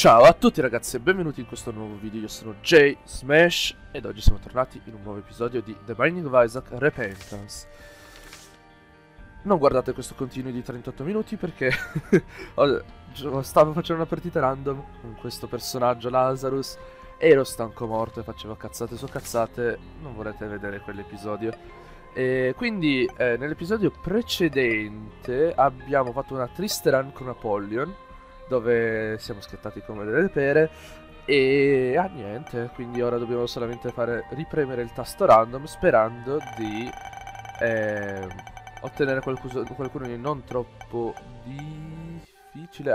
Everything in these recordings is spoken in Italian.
Ciao a tutti ragazzi e benvenuti in questo nuovo video. Io sono Jay Smash ed oggi siamo tornati in un nuovo episodio di The Binding of Isaac Repentance. Non guardate questo continuo di 38 minuti perché stavo facendo una partita random con questo personaggio Lazarus e ero stanco morto e facevo cazzate su cazzate. Non volete vedere quell'episodio. E quindi nell'episodio precedente abbiamo fatto una triste run con Apollyon, dove siamo schiattati come delle pere e niente, quindi ora dobbiamo solamente ripremere il tasto random sperando di ottenere qualcuno di non troppo difficile.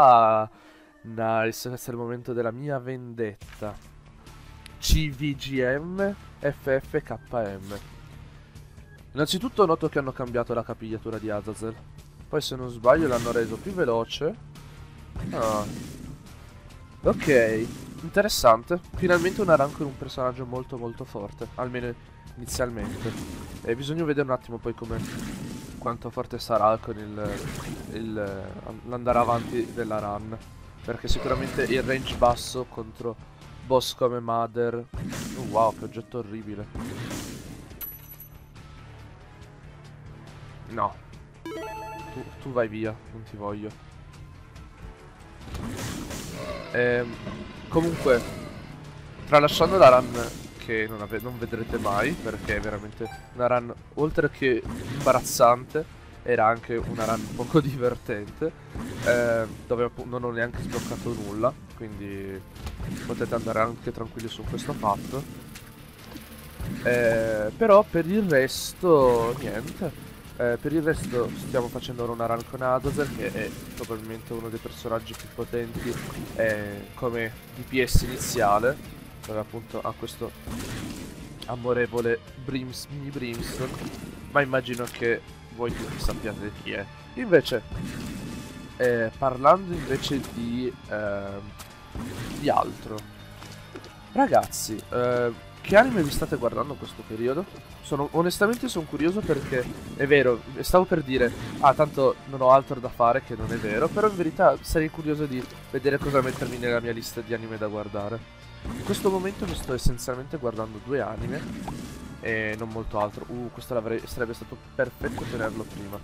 Nice, questo è il momento della mia vendetta. CVGM FFKM. Innanzitutto noto che hanno cambiato la capigliatura di Azazel, poi se non sbaglio l'hanno reso più veloce. Ah. Ok, interessante. Finalmente una run con un personaggio molto molto forte, almeno inizialmente. E bisogna vedere un attimo poi quanto forte sarà con l'andare avanti della run. Perché sicuramente il range basso contro boss come Mother. Wow, che oggetto orribile. No. Tu vai via, non ti voglio. Comunque, tralasciando la run che non vedrete mai, perché è veramente una run oltre che imbarazzante, era anche una run poco divertente, dove non ho neanche sbloccato nulla, quindi potete andare anche tranquilli su questo fatto. Però per il resto niente. Per il resto stiamo facendo ora una run con Azazel, che è probabilmente uno dei personaggi più potenti come DPS iniziale, dove appunto ha questo amorevole mini Brimstone, ma immagino che voi tutti sappiate chi è. Invece, parlando invece di altro, ragazzi, che anime vi state guardando in questo periodo? Onestamente sono curioso perché è vero, stavo per dire, tanto non ho altro da fare, che non è vero, però in verità sarei curioso di vedere cosa mettermi nella mia lista di anime da guardare. In questo momento mi sto essenzialmente guardando 2 anime e non molto altro. Questo sarebbe stato perfetto tenerlo prima.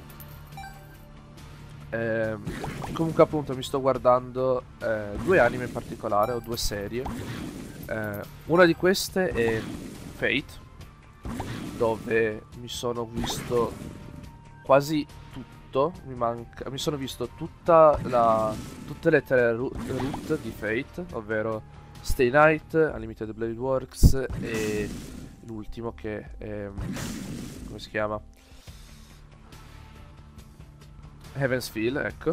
Comunque appunto mi sto guardando 2 anime in particolare, o 2 serie. Una di queste è Fate, dove mi sono visto quasi tutto. Mi sono visto tutte le 3 route di Fate, ovvero Stay Night, Unlimited Blade Works e l'ultimo che è, come si chiama? Heaven's Feel, ecco.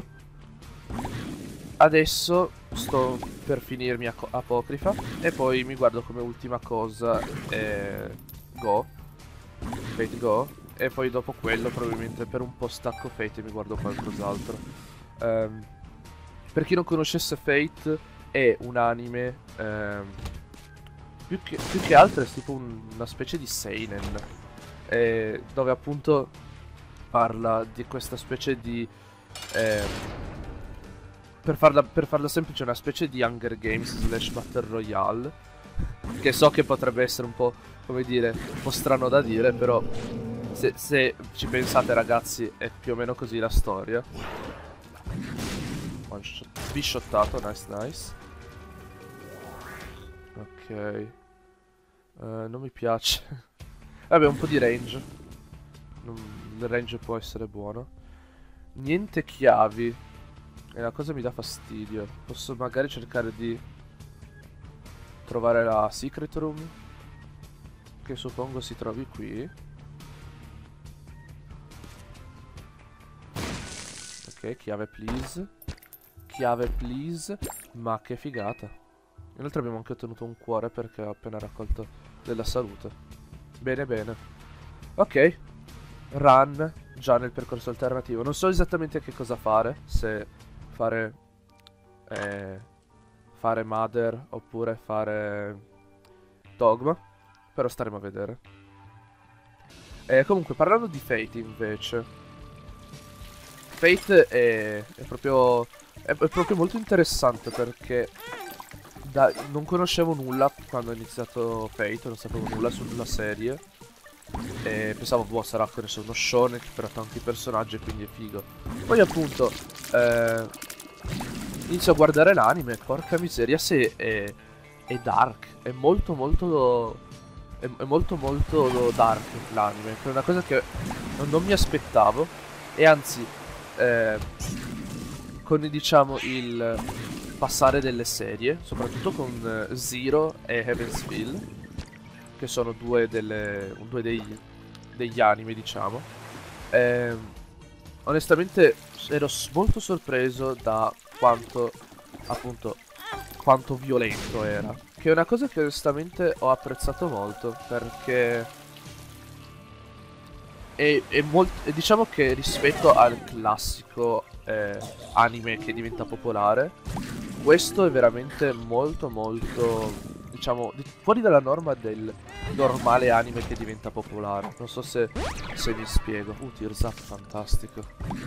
Adesso sto per finirmi Apocrypha e poi mi guardo come ultima cosa Go, Fate Go, e poi dopo quello probabilmente per un po' stacco Fate e mi guardo qualcos'altro. Per chi non conoscesse Fate, è un anime più che altro è tipo una specie di seinen, dove appunto parla di questa specie di per farla semplice, una specie di Hunger Games / Battle Royale, che so che potrebbe essere un po', come dire, un po' strano da dire, però se ci pensate ragazzi è più o meno così la storia. Bishottato, nice. Ok, non mi piace. Vabbè, un po' di range. Il range può essere buono. Niente chiavi. E la cosa mi dà fastidio. Posso magari cercare di trovare la secret room, che suppongo si trovi qui. Ok, chiave please. Chiave please. Ma che figata. Inoltre abbiamo anche ottenuto un cuore perché ho appena raccolto della salute. Bene bene. Ok. Run già nel percorso alternativo. Non so esattamente che cosa fare. Se fare Mother oppure fare Dogma, però staremo a vedere. Comunque, parlando di Fate invece, Fate è proprio è proprio molto interessante perché non conoscevo nulla quando ho iniziato Fate, non sapevo nulla sulla serie. E pensavo, boh, sarà che ne so, uno shonen che però ha tanti personaggi e quindi è figo. Poi appunto inizio a guardare l'anime e porca miseria se è dark, è molto molto è molto molto dark l'anime, che è una cosa che non mi aspettavo. E anzi eh, con diciamo il passare delle serie, soprattutto con Zero e Heaven's Feel, che sono due degli anime, diciamo. Ehm, Onestamente ero molto sorpreso da quanto, appunto, quanto violento era. Che è una cosa che onestamente ho apprezzato molto, perché diciamo che rispetto al classico anime che diventa popolare, questo è veramente molto molto, diciamo, fuori dalla norma del normale anime che diventa popolare. Non so se mi spiego. Tears Up, fantastico.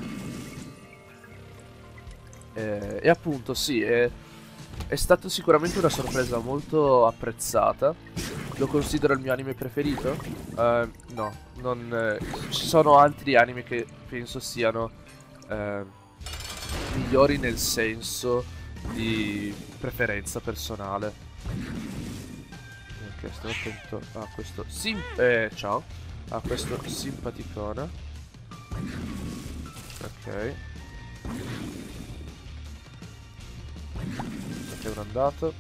E appunto sì, è stata sicuramente una sorpresa molto apprezzata. Lo considero il mio anime preferito? No, ci sono altri anime che penso siano migliori nel senso di preferenza personale. Ok, sto attento a questo ciao. A questo simpaticone. Ok. Ok, è andato.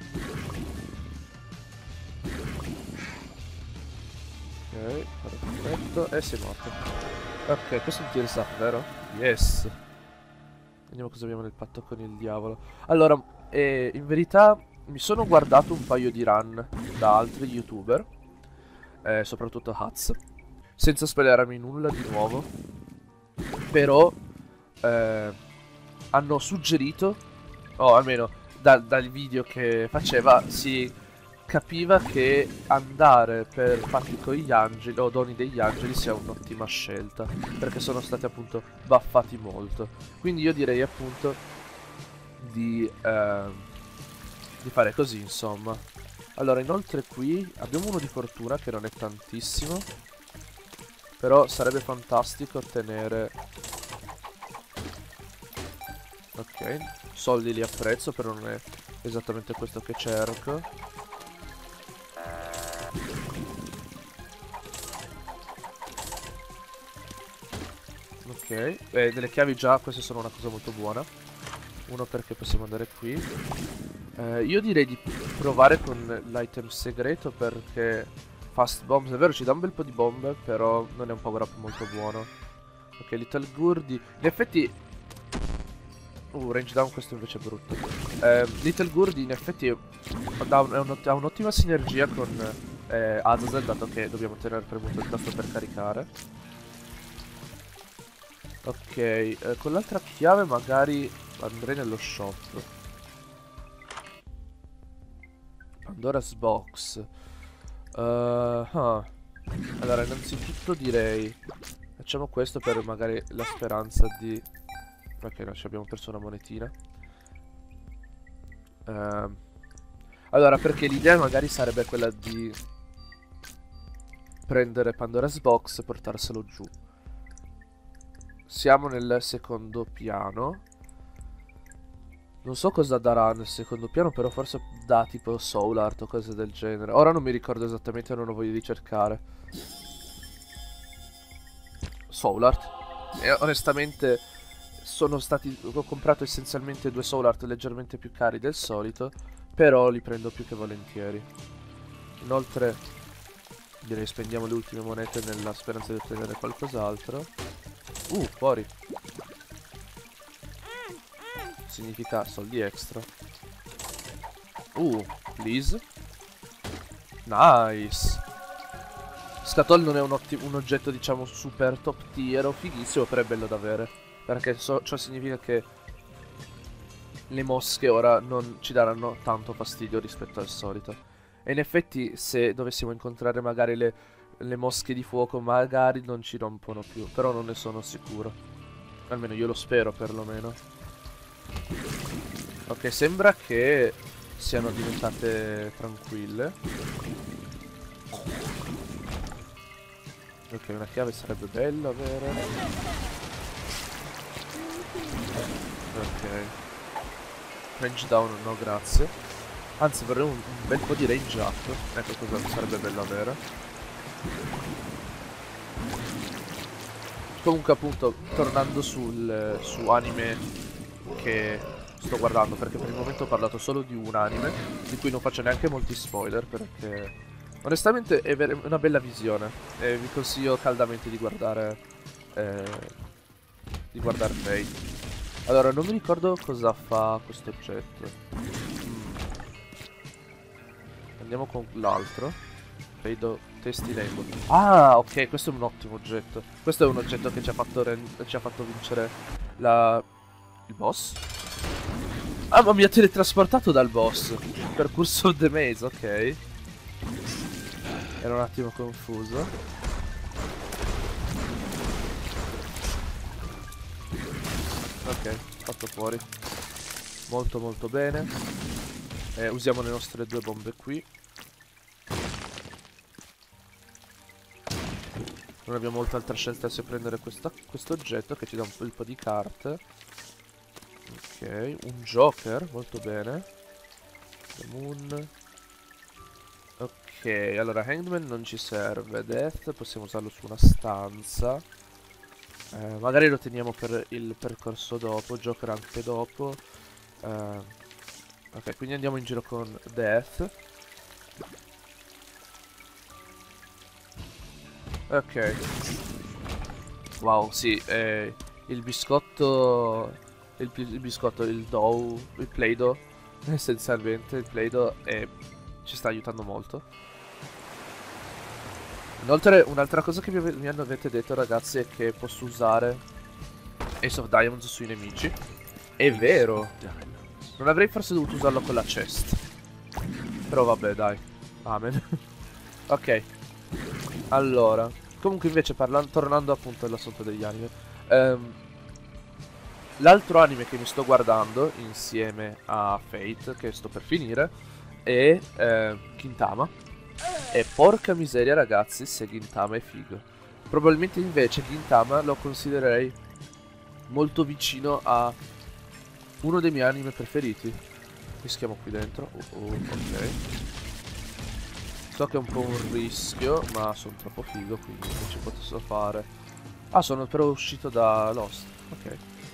Ok, perfetto. E sei morto. Ok, questo è un Tears Up, vero? Yes. Vediamo cosa abbiamo nel patto con il diavolo. Allora, in verità mi sono guardato un paio di run da altri youtuber, soprattutto Hats, senza spoilerarmi nulla di nuovo. Però hanno suggerito, o almeno dal video che faceva, si capiva che andare per patti con gli angeli o doni degli angeli sia un'ottima scelta, perché sono stati appunto buffati molto. Quindi io direi appunto di fare così, insomma. Allora, inoltre qui abbiamo uno di fortuna che non è tantissimo, però sarebbe fantastico ottenere... Ok, soldi li apprezzo, però non è esattamente questo che cerco. Ok, delle chiavi già, queste sono una cosa molto buona. Uno perché possiamo andare qui. Io direi di provare con l'item segreto perché Fast Bombs, è vero, ci dà un bel po' di bombe, però non è un power up molto buono. Ok, Little Gurdy. In effetti... range down, questo invece è brutto. Little Gurdy in effetti ha un'ottima sinergia con Azazel, dato che dobbiamo tenere premuto il tasto per caricare. Ok, con l'altra chiave magari andrei nello shop. Pandora's Box. Allora, innanzitutto direi... Facciamo questo per magari la speranza di... Ok, no, ci abbiamo perso una monetina. Allora, perché l'idea magari sarebbe quella di prendere Pandora's Box e portarselo giù. Siamo nel secondo piano. Non so cosa darà nel secondo piano, però forse dà tipo Soul Art o cose del genere. Ora non mi ricordo esattamente, non ho voglia di cercare. Soul Art. E onestamente ho comprato essenzialmente 2 Soul Art leggermente più cari del solito, però li prendo più che volentieri. Inoltre direi spendiamo le ultime monete nella speranza di ottenere qualcos'altro. Fuori. Significa soldi extra. Please. Nice. Scatol non è un oggetto, diciamo, super top tier o fighissimo, però è bello da avere. Perché ciò significa che le mosche ora non ci daranno tanto fastidio rispetto al solito. E in effetti, se dovessimo incontrare magari le mosche di fuoco, magari non ci rompono più. Però non ne sono sicuro. Almeno io lo spero, perlomeno. Ok, sembra che siano diventate tranquille. Ok, una chiave sarebbe bella avere. Ok. Range down no grazie. Anzi vorrei un bel po' di range up. Ecco cosa sarebbe bello avere. Comunque appunto tornando su anime che sto guardando, perché per il momento ho parlato solo di un anime di cui non faccio neanche molti spoiler, perché onestamente è una bella visione e vi consiglio caldamente di guardare Fate. Allora, non mi ricordo cosa fa questo oggetto. Andiamo con l'altro. Vedo testi label. Ah, ok, questo è un ottimo oggetto. Questo è un oggetto che ci ha fatto vincere il boss. Ah, ma mi ha teletrasportato dal boss. Percorso of the maze, ok. Ero un attimo confuso. Ok, fatto fuori. Molto molto bene. Usiamo le nostre 2 bombe qui. Non abbiamo molta altra scelta se prendere questo oggetto che ci dà un bel po' di carte. Ok, un Joker, molto bene. The Moon. Ok, allora Hangman non ci serve. Death possiamo usarlo su una stanza. Magari lo teniamo per il percorso dopo. Joker anche dopo. Ok, quindi andiamo in giro con Death. Ok. Wow, sì, il biscotto, il dough, il Play-Doh, essenzialmente il Play-Doh ci sta aiutando molto. Inoltre, un'altra cosa che mi avete detto, ragazzi, è che posso usare Ace of Diamonds sui nemici. È vero. Non avrei forse dovuto usarlo con la chest. Però vabbè, dai. Amen. Ok. Allora, comunque invece tornando appunto all'assunto degli anime, l'altro anime che mi sto guardando insieme a Fate, che sto per finire, è Gintama. E porca miseria ragazzi, se Gintama è figo. Probabilmente invece Gintama lo considererei molto vicino a uno dei miei anime preferiti. Rischiamo qui dentro. Ok. So che è un po' un rischio, ma sono troppo figo, quindi non ci posso fare. Ah, sono però uscito da Lost. Ok.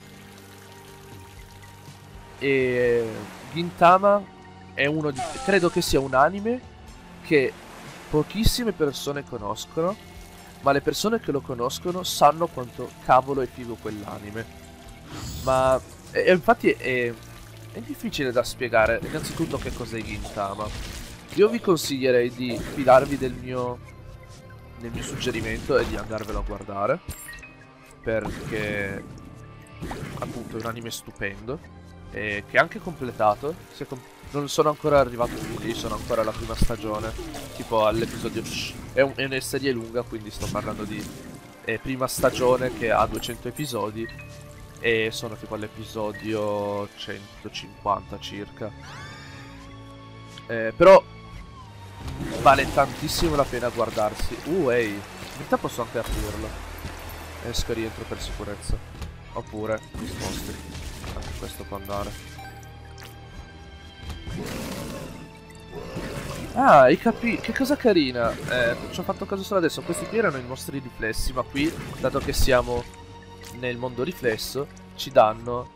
E Gintama è uno di... credo che sia un anime che pochissime persone conoscono, ma le persone che lo conoscono sanno quanto cavolo è figo quell'anime. Ma infatti è difficile da spiegare innanzitutto che cos'è Gintama. Io vi consiglierei di fidarvi del mio suggerimento e di andarvelo a guardare, perché appunto è un anime stupendo e che è anche completato. Non sono ancora arrivato lì, sono ancora alla prima stagione, tipo all'episodio... È una serie lunga, quindi sto parlando di prima stagione che ha 200 episodi e sono tipo all'episodio 150 circa. Però vale tantissimo la pena guardarsi. Ehi, in realtà posso anche aprirlo. Esco e rientro per sicurezza. Oppure mi sposti. Anche questo può andare. Ah, hai capito? Che cosa carina. Ci ho fatto caso solo adesso. Questi qui erano i nostri riflessi, ma qui, dato che siamo nel mondo riflesso, ci danno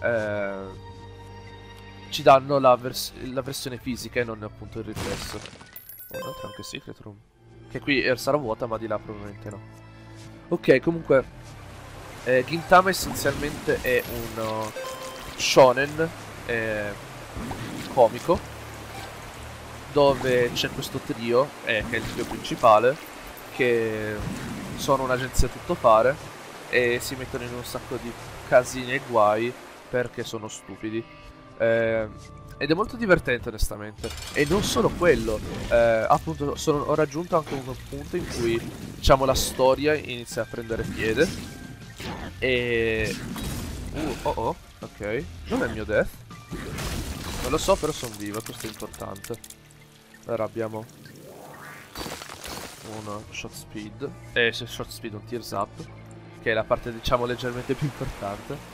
la versione fisica e non appunto il riflesso. Oh, inoltre anche Secret Room. Che qui sarà vuota, ma di là probabilmente no. Ok, comunque Gintama essenzialmente è un shonen comico, dove c'è questo trio, che è il trio principale, che sono un'agenzia tuttofare e si mettono in un sacco di casini e guai perché sono stupidi. Ed è molto divertente onestamente. E non solo quello, appunto ho raggiunto anche un punto in cui diciamo la storia inizia a prendere piede. E... ok. Dov'è il mio death? Non lo so, però sono vivo, questo è importante. Allora abbiamo uno shot speed. Se shot speed, un tears up. Che è la parte, diciamo, leggermente più importante.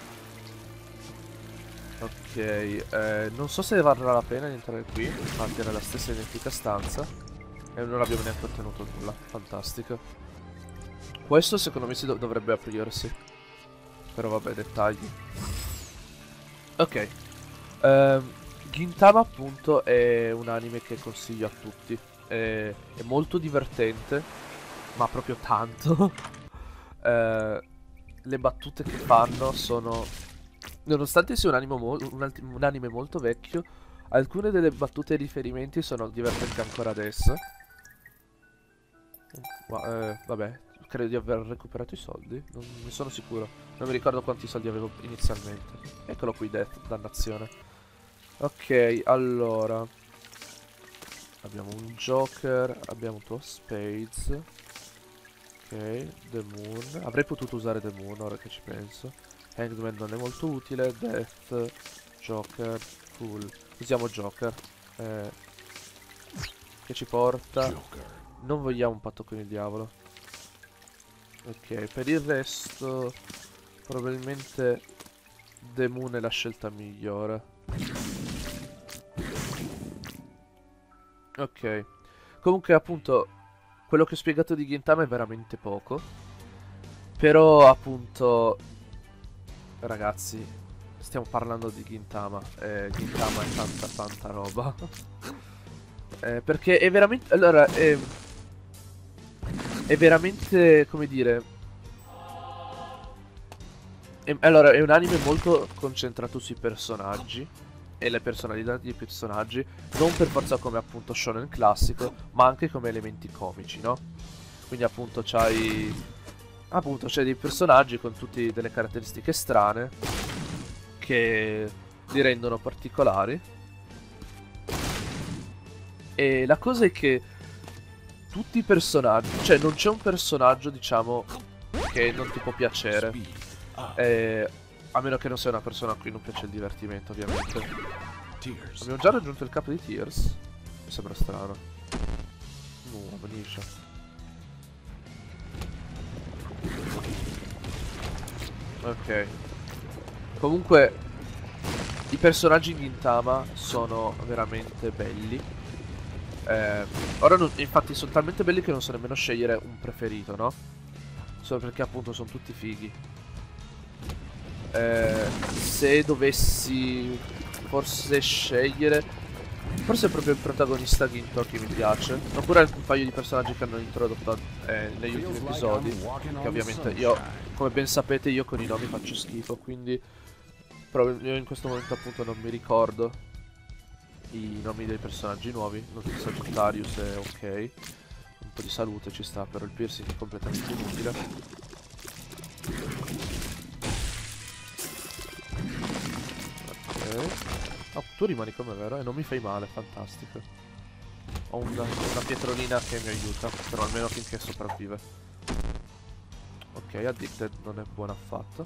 Ok, non so se varrà la pena di entrare qui. Infatti era la stessa identica stanza. E non abbiamo neanche ottenuto nulla. Fantastico. Questo secondo me dovrebbe aprirsi. Però vabbè, dettagli. Ok. Gintama appunto è un anime che consiglio a tutti. È molto divertente, ma proprio tanto. Le battute che fanno sono... Nonostante sia un anime molto vecchio, alcune delle battute e riferimenti sono divertenti ancora adesso. Ma, vabbè, credo di aver recuperato i soldi. Non ne sono sicuro. Non mi ricordo quanti soldi avevo inizialmente. Eccolo qui, Death, dannazione. Ok, allora. Abbiamo un Joker, abbiamo un tuo Spades. Ok, The Moon. Avrei potuto usare The Moon ora che ci penso. Hangman non è molto utile. Death, Joker, Cool. Usiamo Joker. Che ci porta. Non vogliamo un patto con il diavolo. Ok, per il resto probabilmente The Moon è la scelta migliore. Ok. Comunque appunto quello che ho spiegato di Gintama è veramente poco. Però appunto ragazzi, stiamo parlando di Gintama. Gintama è tanta roba. Perché è veramente... Allora, è veramente, come dire... Allora, è un anime molto concentrato sui personaggi e le personalità dei personaggi, non per forza come appunto shonen classico, ma anche come elementi comici, no? Quindi appunto c'hai dei personaggi con tutte delle caratteristiche strane che li rendono particolari. E la cosa è che tutti i personaggi, cioè non c'è un personaggio, diciamo, che non ti può piacere. A meno che non sia una persona a cui non piace il divertimento, ovviamente. Abbiamo già raggiunto il capo di Tears. Mi sembra strano. Amnesia. Ok. Comunque, i personaggi in Gintama sono veramente belli. Ora infatti sono talmente belli che non so nemmeno scegliere un preferito, no? Solo perché appunto sono tutti fighi. Se dovessi forse scegliere, forse è proprio il protagonista Ginto che mi piace. Oppure un paio di personaggi che hanno introdotto negli ultimi episodi. Che ovviamente io, come ben sapete, io con i nomi faccio schifo. Quindi io in questo momento appunto non mi ricordo i nomi dei personaggi nuovi. Non so, Sagittarius è ok. Un po' di salute ci sta, però il piercing è completamente inutile. Oh, tu rimani come, vero? E non mi fai male, fantastico. Ho una pietrolina che mi aiuta, però almeno finché sopravvive. Ok, Addicted non è buono affatto.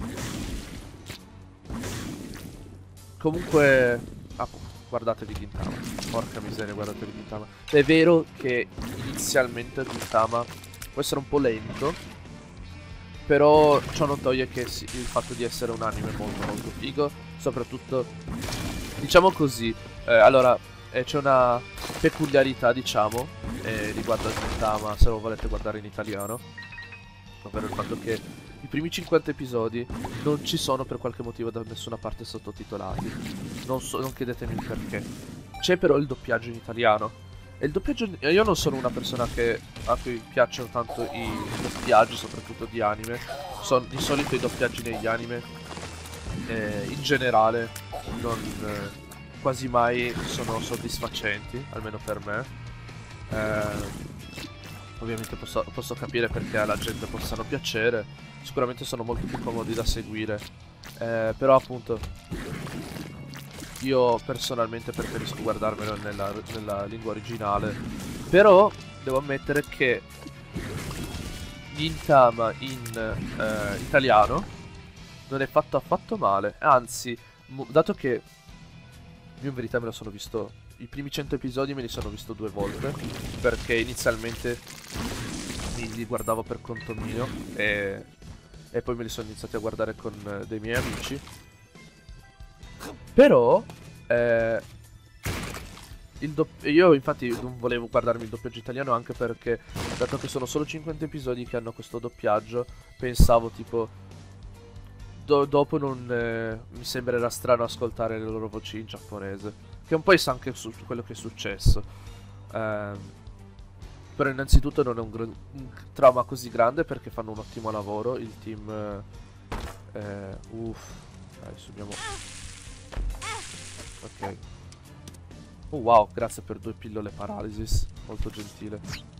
Comunque... guardatevi Gintama. Porca miseria, guardatevi Gintama. È vero che inizialmente Gintama può essere un po' lento, però ciò non toglie che il fatto di essere un anime molto figo. Soprattutto, diciamo così, allora c'è una peculiarità, diciamo, riguardo a Gintama, se lo volete guardare in italiano, ovvero il fatto che i primi 50 episodi non ci sono per qualche motivo da nessuna parte sottotitolati. Non chiedetemi il perché. C'è però il doppiaggio in italiano. E il doppiaggio... Io non sono una persona a cui piacciono tanto i doppiaggi, soprattutto di anime. Di solito i doppiaggi negli anime in generale quasi mai sono soddisfacenti, almeno per me. Ovviamente posso capire perché alla gente possano piacere. Sicuramente sono molto più comodi da seguire, però appunto io personalmente preferisco guardarmelo nella lingua originale. Però devo ammettere che Gintama in italiano non è fatto affatto male. Anzi, dato che Io in verità me lo sono visto, i primi 100 episodi me li sono visto 2 volte, perché inizialmente li guardavo per conto mio e poi me li sono iniziati a guardare con dei miei amici. Però io infatti non volevo guardarmi il doppiaggio italiano, anche perché dato che sono solo 50 episodi che hanno questo doppiaggio, pensavo tipo dopo non mi sembrerà strano ascoltare le loro voci in giapponese, che un po' sa anche su quello che è successo. Però innanzitutto non è un trauma così grande, perché fanno un ottimo lavoro il team. Dai, subiamo. Ok. Oh wow, grazie per 2 pillole paralysis, molto gentile.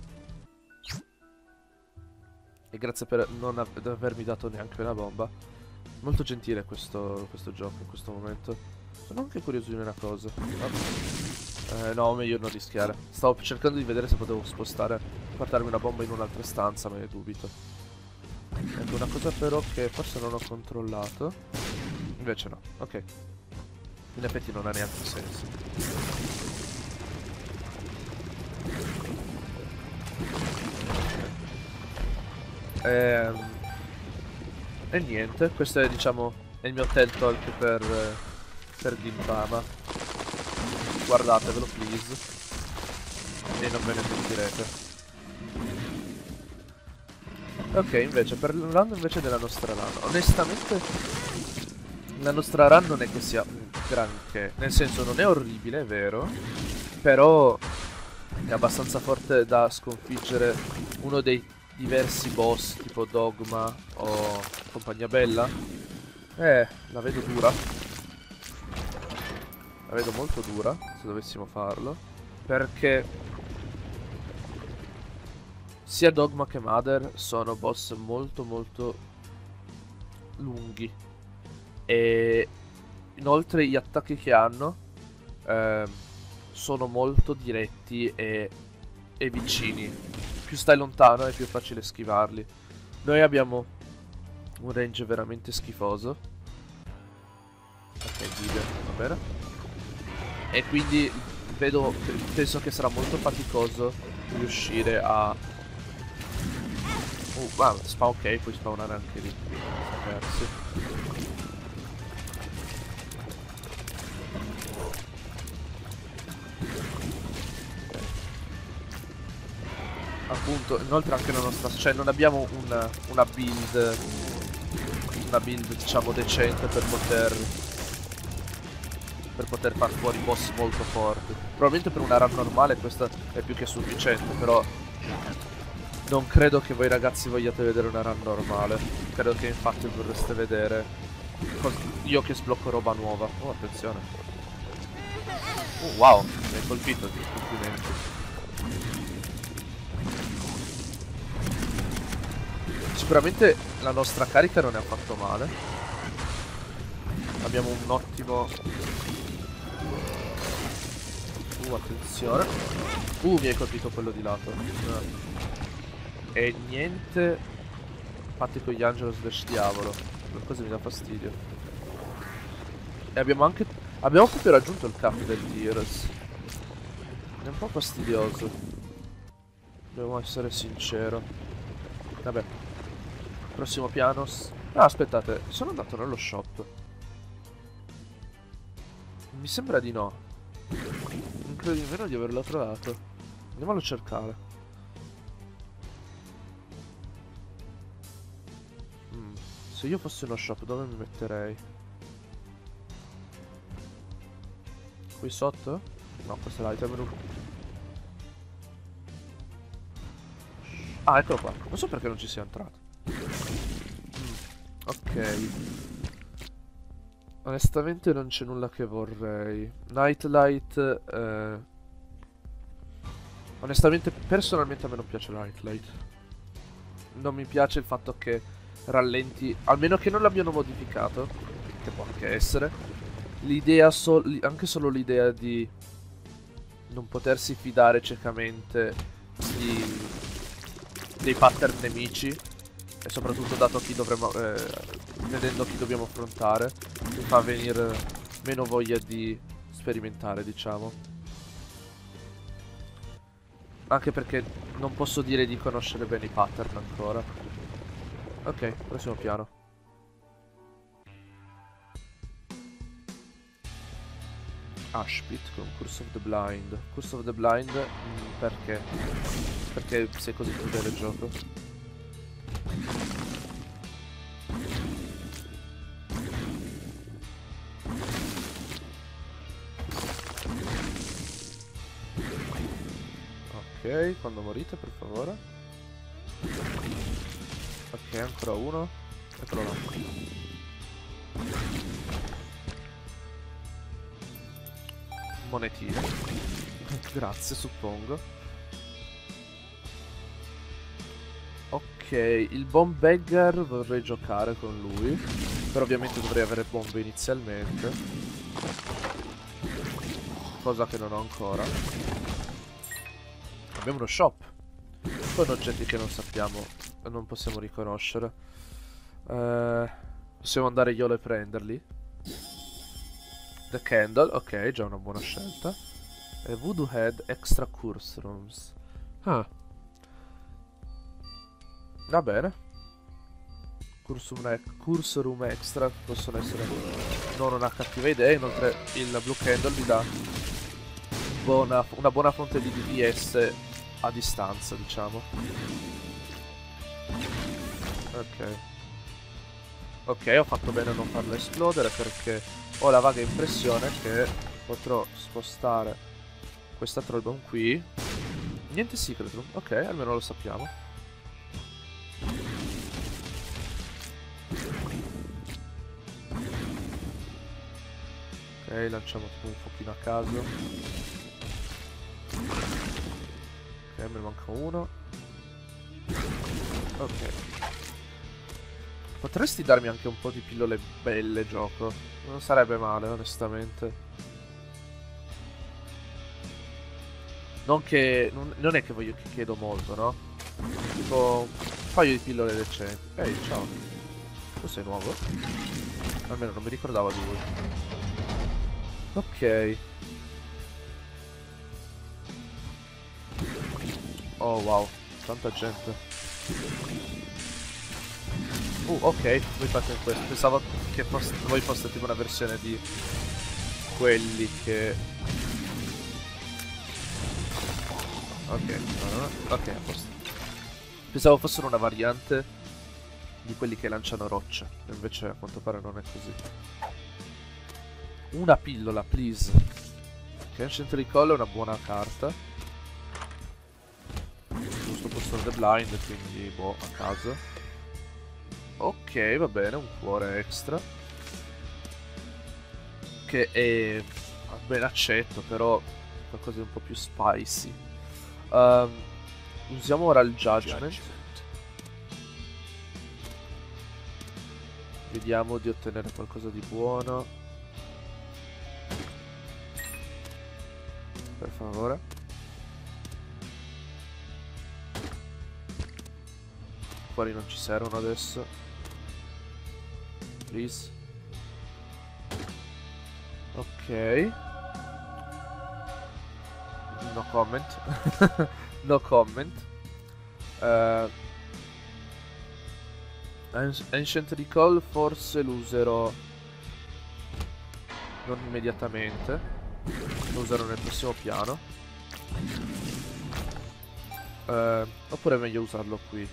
E grazie per non avermi dato neanche una bomba. Molto gentile questo gioco in questo momento. Sono anche curioso di una cosa. No, meglio non rischiare. Stavo cercando di vedere se potevo spostare, portarmi una bomba in un'altra stanza, ma ne dubito. Ecco, una cosa però che forse non ho controllato. Invece no, ok. In effetti non ha neanche senso. E niente, questo è, diciamo, è il mio TED Talk per Gintama. Guardatevelo, please. E non ve ne pentirete. Ok, invece, parlando invece della nostra run. Onestamente, la nostra run non è che sia un granché. Nel senso, non è orribile, è vero. Però è abbastanza forte da sconfiggere uno dei diversi boss tipo Dogma o Compagnia Bella. La vedo dura. La vedo molto dura se dovessimo farlo, perché sia Dogma che Mother sono boss molto molto lunghi, e inoltre gli attacchi che hanno sono molto diretti e vicini. Più stai lontano è più facile schivarli. Noi abbiamo un range veramente schifoso. Ok, video, va bene. E quindi penso che sarà molto faticoso riuscire a... ok, puoi spawnare anche lì. Persi. Appunto, inoltre anche la nostra... cioè non abbiamo una build diciamo decente per poter far fuori boss molto forti. Probabilmente per una run normale questa è più che sufficiente, però non credo che voi ragazzi vogliate vedere una run normale. Credo che infatti vorreste vedere io che sblocco roba nuova. Oh, attenzione. Wow, mi hai colpito, complimenti. Sicuramente la nostra carica non è affatto male. Abbiamo un ottimo... attenzione. Mi hai colpito quello di lato. E niente. Fatti con gli angelo slash diavolo. Qualcosa mi dà fastidio. E abbiamo proprio raggiunto il cap del Tears. È un po' fastidioso, devo essere sincero. Vabbè. Prossimo piano. Ah, aspettate, sono andato nello shop. Mi sembra di no. Non credo nemmeno di averlo trovato. Andiamolo a cercare. Se io fossi uno shop, dove mi metterei? Qui sotto? No, questo è l'item room. Ah, eccolo qua. Non so perché non ci sia entrato. Ok. Onestamente non c'è nulla che vorrei. Nightlight. Onestamente, personalmente a me non piace Nightlight. Non mi piace il fatto che rallenti, almeno che non l'abbiano modificato, che può anche essere. L'idea, anche solo l'idea di non potersi fidare ciecamente dei pattern nemici, e soprattutto dato chi dovremmo, vedendo chi dobbiamo affrontare, mi fa venire meno voglia di sperimentare, diciamo. Anche perché non posso dire di conoscere bene i pattern ancora. Ok, prossimo piano. Ashpit con Curse of the Blind. Curse of the Blind, perché? Perché sei così crudele il gioco? Ok, quando morite, per favore. Ok, ancora uno. Eccolo là. Monetine. Grazie, suppongo. Ok, il Bomb Beggar vorrei giocare con lui. Però ovviamente dovrei avere bombe inizialmente. Cosa che non ho ancora. Abbiamo uno shop. Con oggetti che non sappiamo, non possiamo riconoscere. Possiamo andare io e prenderli. The Candle, ok, già una buona scelta. E Voodoo Head Extra Curse Rooms. Ah. Va bene. Curse Room Extra possono essere non una cattiva idea. Inoltre il Blue Candle vi dà una buona fonte di DPS a distanza, diciamo. Ok. Ok, ho fatto bene a non farlo esplodere perché ho la vaga impressione che potrò spostare questa trollbomb qui. Niente secret room, ok, almeno lo sappiamo. Ok, lanciamo tipo un pochino a caso. Ok, me ne manca uno. Ok. Potresti darmi anche un po' di pillole belle, gioco? Non sarebbe male, onestamente. Non che... Non è che voglio che chiedo molto, no? Tipo... un paio di pillole decenti. Ehi, ciao. Tu sei nuovo? Almeno non mi ricordavo di lui. Ok. Oh, wow. Tanta gente. Ok, voi fate questo. Pensavo che voi foste tipo una versione di quelli che... Ok, ok, a posto. Pensavo fossero una variante di quelli che lanciano rocce. Invece a quanto pare non è così. Una pillola, please. Ok, Ancient Recall è una buona carta. Giusto posto the blind, quindi boh, a caso. Ok, va bene, un cuore extra. Che è ben accetto, però qualcosa di un po' più spicy. Usiamo ora il Judgment. Vediamo di ottenere qualcosa di buono. Per favore. Cuori non ci servono adesso. Please. Ok. No comment. No comment. Ancient Recall forse lo userò non immediatamente. Lo userò nel prossimo piano. Oppure è meglio usarlo qui.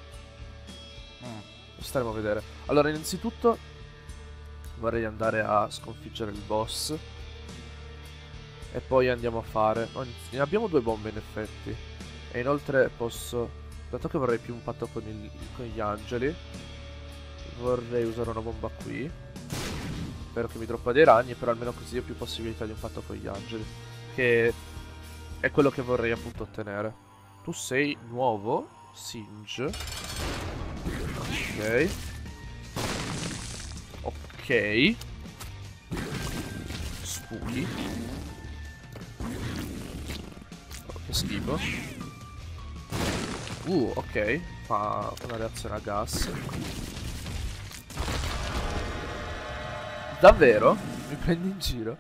Staremo a vedere. Allora, innanzitutto vorrei andare a sconfiggere il boss. E poi andiamo a fare... ne abbiamo 2 bombe in effetti. E inoltre posso... dato che vorrei più un patto con gli angeli, vorrei usare una bomba qui. Spero che mi droppa dei ragni, però almeno così ho più possibilità di un patto con gli angeli. Che è quello che vorrei appunto ottenere. Tu sei nuovo, Singe. Ok. Ok. Spooky. Oh, che schifo. Ok. Fa una reazione a gas. Davvero? Mi prendi in giro?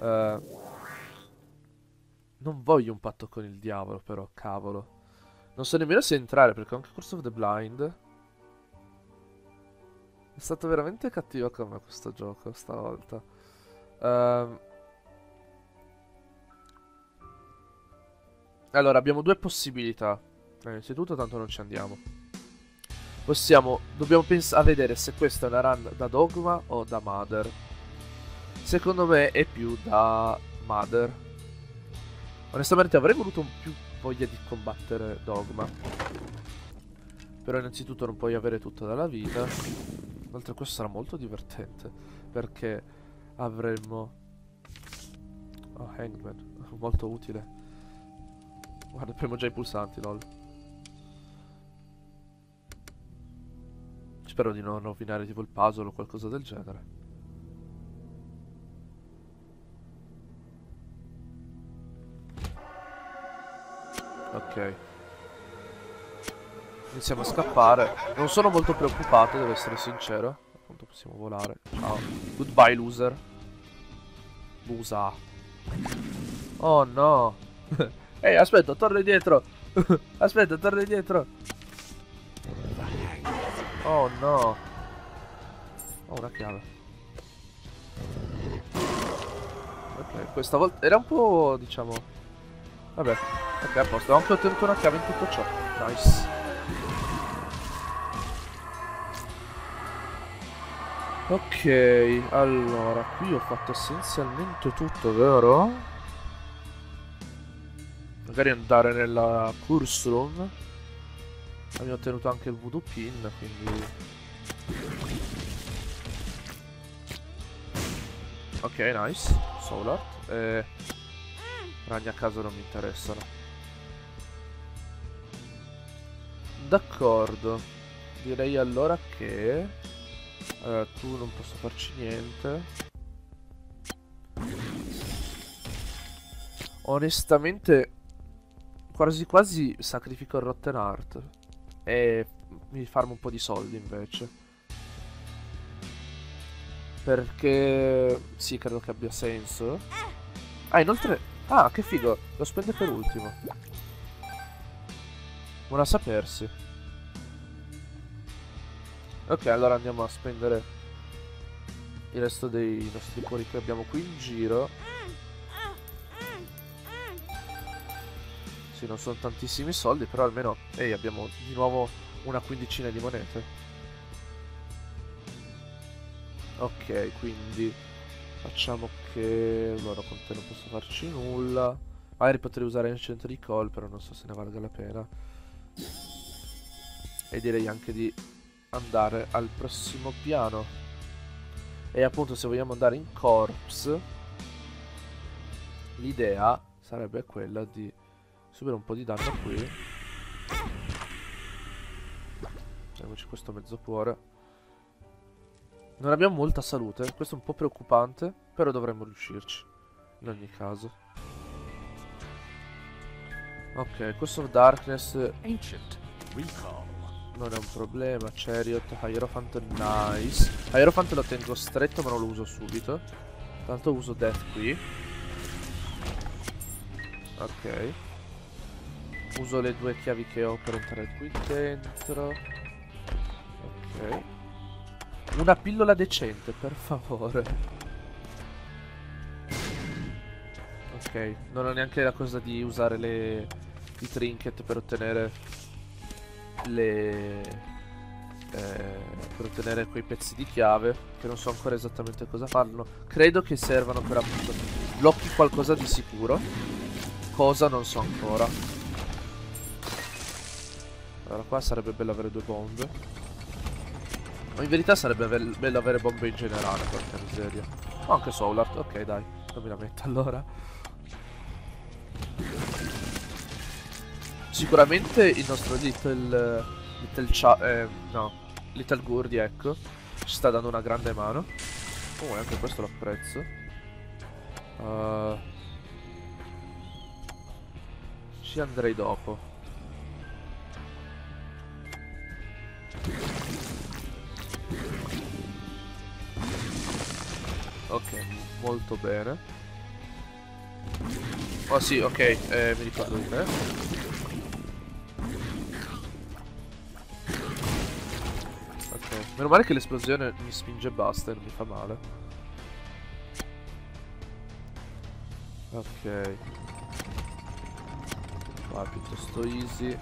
Non voglio un patto con il diavolo, però, cavolo. Non so nemmeno se entrare, perché ho anche Curse of the Blind. È stato veramente cattivo con me questo gioco, stavolta. Allora, abbiamo due possibilità. Innanzitutto, tanto non ci andiamo. Dobbiamo pensare a vedere se questa è una run da Dogma o da Mother. Secondo me è più da Mother. Onestamente avrei voluto più voglia di combattere Dogma. Però innanzitutto non puoi avere tutto dalla vita. Inoltre questo sarà molto divertente, perché avremo... Oh, Hangman, molto utile. Guarda, premo già i pulsanti, lol. Spero di non rovinare tipo il puzzle o qualcosa del genere. Ok. Iniziamo a scappare. Non sono molto preoccupato, devo essere sincero. Appunto possiamo volare. Ciao. Goodbye, loser. Busa. Oh no. Ehi, aspetta, torna indietro. Aspetta, torna indietro. Oh no. Oh, una chiave. Ok, questa volta era un po', diciamo... Vabbè, ok, a posto. Ho anche ottenuto una chiave in tutto ciò. Nice. Ok, allora, qui ho fatto essenzialmente tutto, vero? Magari andare nella Curse Room. Abbiamo ottenuto anche il Voodoo Pin, quindi... Ok, nice. Soul Art. Ragni a caso non mi interessano. D'accordo. Direi allora che... tu non posso farci niente. Onestamente quasi quasi sacrifico il Rotten Heart e mi farmo un po' di soldi invece, perché sì, credo che abbia senso. Ah, inoltre... Ah, che figo, lo spende per ultimo. Buona a sapersi. Ok, allora andiamo a spendere il resto dei nostri cuori che abbiamo qui in giro. Sì, non sono tantissimi soldi, però almeno... Ehi, abbiamo di nuovo una quindicina di monete. Ok, quindi... Facciamo che... Allora, con te non posso farci nulla. Magari potrei usare Ancient Recall, però non so se ne valga la pena. E direi anche di andare al prossimo piano. E appunto, se vogliamo andare in Corpse, l'idea sarebbe quella di subire un po' di danno qui. Vediamoci questo mezzo cuore. Non abbiamo molta salute, questo è un po' preoccupante, però dovremmo riuscirci in ogni caso. Ok, questo of Darkness Ancient Recall. non è un problema. Chariot, Hierophant, nice. Hierophant lo tengo stretto ma non lo uso subito. Tanto uso Death qui. Ok. Uso le due chiavi che ho per entrare qui dentro. Ok. Una pillola decente, per favore. Ok, non ho neanche la cosa di usare i trinket per ottenere per ottenere quei pezzi di chiave, che non so ancora esattamente cosa fanno. Credo che servano per appunto blocchi qualcosa di sicuro. Cosa non so ancora. Allora qua sarebbe bello avere due bombe. Ma in verità sarebbe bello avere bombe in generale, porca miseria. O anche Soul Art, ok dai, non mi la metto allora. Sicuramente il nostro Little Gurdy, ecco, ci sta dando una grande mano. Oh, e anche questo lo apprezzo. Ci andrei dopo. Ok, molto bene. Oh sì, ok, mi ricordo di te. Ok, meno male che l'esplosione mi spinge e basta e non mi fa male. Ok. Qua è piuttosto easy.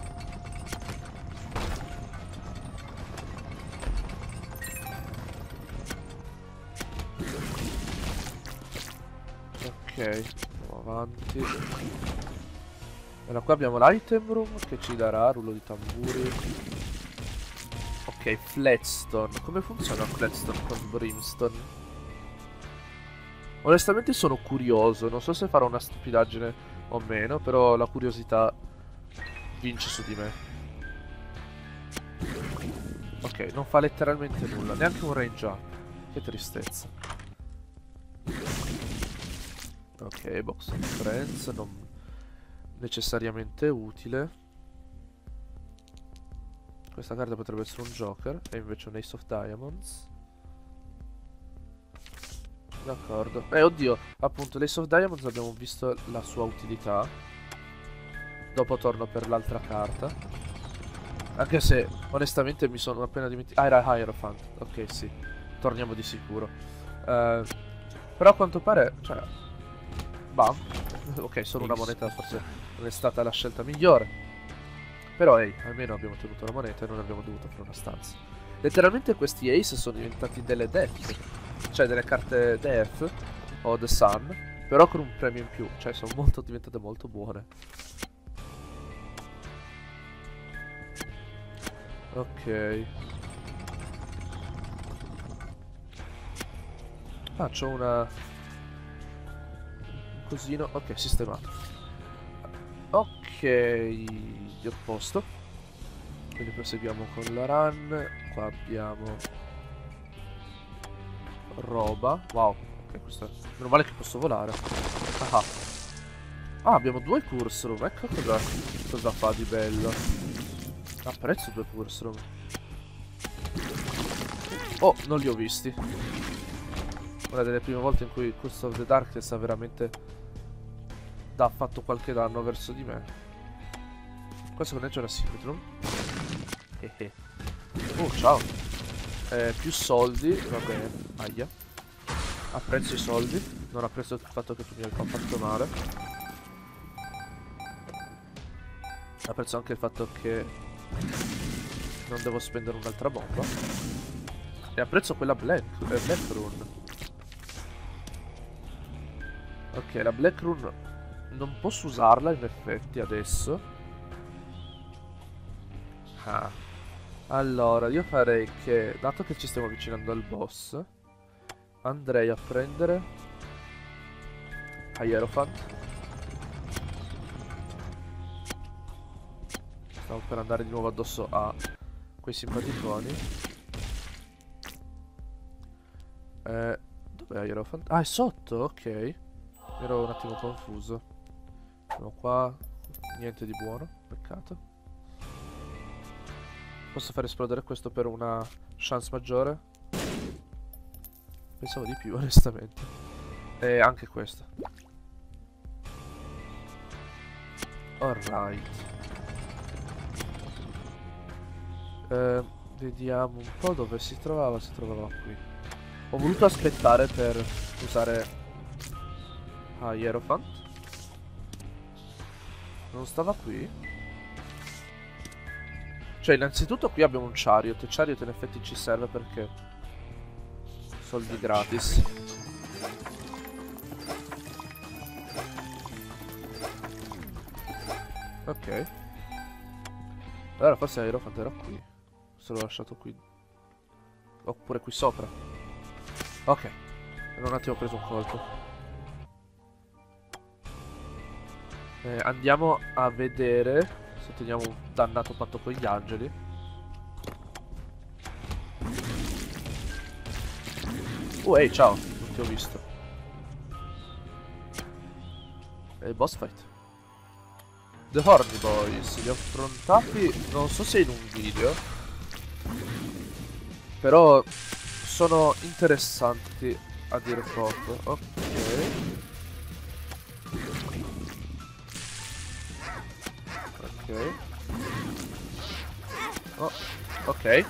Ok, andiamo avanti. Allora qua abbiamo l'item room che ci darà rullo di tamburi. Ok, Flatstone. Come funziona Flatstone con Brimstone? Onestamente sono curioso, non so se farò una stupidaggine o meno, però la curiosità vince su di me. Ok, non fa letteralmente nulla, neanche un range up. Che tristezza. Ok, box of friends, non necessariamente utile. Questa carta potrebbe essere un Joker, e invece un Ace of Diamonds. D'accordo. Oddio, appunto, l'Ace of Diamonds abbiamo visto la sua utilità. Dopo torno per l'altra carta. Anche se, onestamente, mi sono appena dimenticato. Ah, era Hierophant. Ok, sì. Torniamo di sicuro. Però a quanto pare, cioè... Bam. Ok, solo una moneta forse non è stata la scelta migliore. Però, ehi, almeno abbiamo tenuto la moneta e non abbiamo dovuto fare una stanza. Letteralmente questi Ace sono diventati delle Death. Cioè delle carte Death o The Sun. Però con un premio in più. Cioè sono diventate molto buone. Ok. Ah, c'ho una... un cosino. Ok, sistemato. Ok, a posto. Quindi proseguiamo con la run. Qua abbiamo roba. Wow, ok, questo è... Meno male che posso volare. Ah, ah, abbiamo due curse room. Ecco cosa fa di bello. Apprezzo due curse room. Oh, non li ho visti. Una delle prime volte in cui Curse of the Darkness ha veramente fatto qualche danno verso di me. Qua secondo me c'è una secret room. Oh, ciao. Più soldi, va bene. Aia. Apprezzo i soldi. Non apprezzo il fatto che tu mi abbia fatto male. Apprezzo anche il fatto che non devo spendere un'altra bomba. E apprezzo quella Black Rune. Ok, la Black Rune non posso usarla in effetti adesso. Ah. Allora, io farei che, dato che ci stiamo avvicinando al boss, andrei a prendere Hierophant. Stavo per andare di nuovo addosso a quei simpaticoni. Dov'è Hierophant? Ah, è sotto, ok. Ero un attimo confuso. Sono qua. Niente di buono, peccato. Posso far esplodere questo per una chance maggiore? Pensavo di più, onestamente. E anche questo. Alright. Vediamo un po' dove si trovava. Si trovava qui. Ho voluto aspettare per usare Hierophant. Non stava qui? Cioè, innanzitutto qui abbiamo un Chariot. Il Chariot in effetti ci serve perché soldi gratis. Ok. Allora forse Hierophant era qui. Se l'ho lasciato qui. Oppure qui sopra. Ok. Ero un attimo preso un colpo. Andiamo a vedere se teniamo un dannato patto con gli angeli. Ehi, ciao, non ti ho visto. Boss fight. The Horny Boys, li ho affrontati, non so se in un video, però sono interessanti a dire poco. Ok. Ok. Oh, ok.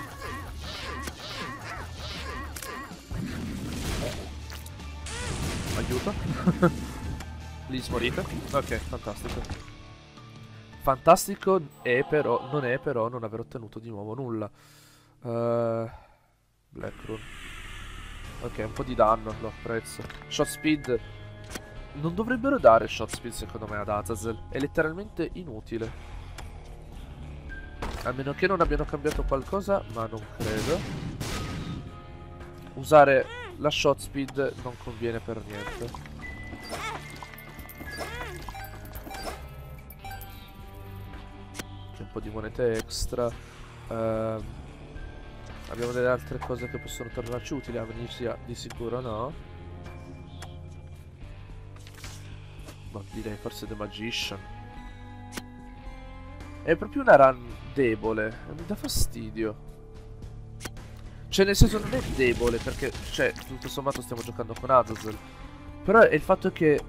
Aiuto. Please morite. Ok, fantastico. Fantastico è però, non è però non aver ottenuto di nuovo nulla. Black Rune. Ok, un po' di danno, lo apprezzo. Shot speed. Non dovrebbero dare shot speed secondo me ad Azazel. È letteralmente inutile. A meno che non abbiano cambiato qualcosa, ma non credo. Usare la shot speed non conviene per niente. C'è un po' di monete extra. Abbiamo delle altre cose che possono tornarci utili. Amnesia di sicuro no. Ma direi forse The Magician. È proprio una run debole. Mi dà fastidio. Cioè nel senso non è debole perché, cioè, tutto sommato stiamo giocando con Azazel. Però è il fatto che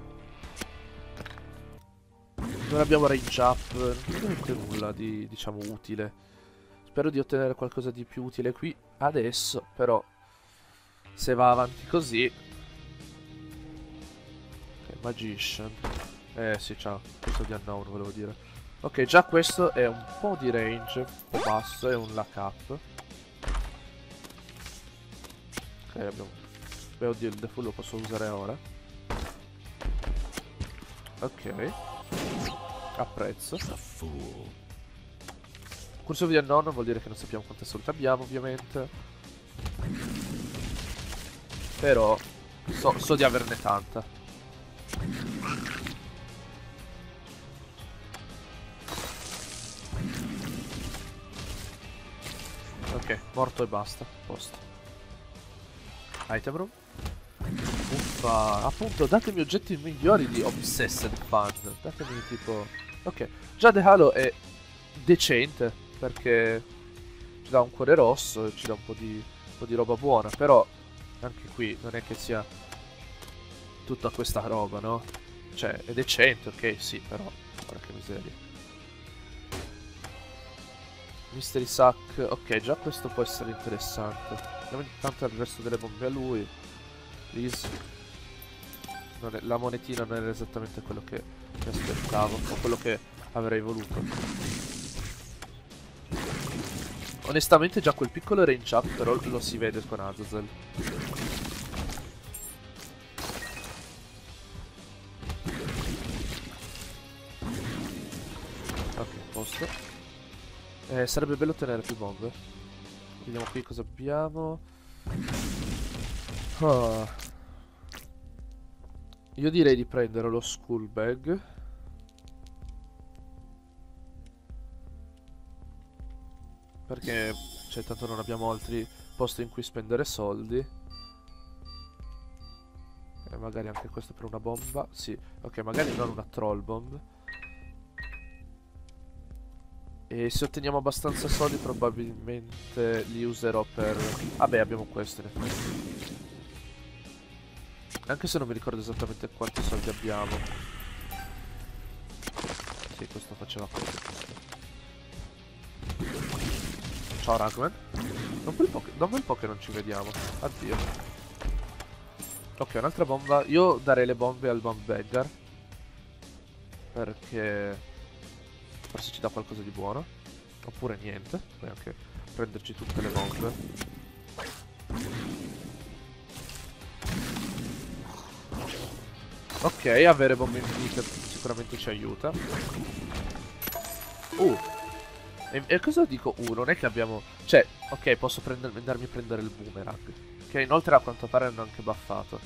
non abbiamo range up, non veramente nulla di, diciamo, utile. Spero di ottenere qualcosa di più utile qui adesso, però se va avanti così... Ok, Magician. Sì, ciao, questo di Unknown volevo dire. Ok, già questo è un po' di range, un po' basso, è un lack up. Ok, abbiamo... Beh, oddio, il default lo posso usare ora. Ok. Apprezzo. Curso di Unknown vuol dire che non sappiamo quante salute abbiamo, ovviamente. Però so di averne tanta. Ok, morto e basta. Posto. Item room. Uffa. Appunto, datemi oggetti migliori di Obsessed Fan. Datemi tipo... Ok, già The Halo è decente. Perché ci dà un cuore rosso e ci dà un po' di roba buona. Però anche qui non è che sia tutta questa roba, no? Cioè, è decente, ok, sì, però porca miseria. Mystery Sack, ok, già questo può essere interessante. Andiamo intanto al resto delle bombe a lui. Please. La monetina non era esattamente quello che mi aspettavo, o quello che avrei voluto. Onestamente già quel piccolo range up però lo si vede con Azazel. Ok, posto. Sarebbe bello ottenere più bombe. Vediamo qui cosa abbiamo. Oh. Io direi di prendere lo school bag. Perché, cioè, tanto non abbiamo altri posti in cui spendere soldi. E magari anche questo per una bomba. Sì, ok, magari non una troll bomb. E se otteniamo abbastanza soldi probabilmente li userò per... Vabbè, abbiamo questo in effetti. Anche se non mi ricordo esattamente quanti soldi abbiamo. Sì, questo faceva questo. Ciao Ragman. Da un bel po' che non ci vediamo. Addio. Ok, un'altra bomba. Io darei le bombe al bomb beggar. Perché forse ci dà qualcosa di buono. Oppure niente. Puoi anche prenderci tutte le bombe. Ok, avere bombe infinite sicuramente ci aiuta. E cosa dico? Non è che abbiamo... Cioè, ok, posso andarmi a prendere il boomerang. Che inoltre a quanto pare hanno anche buffato.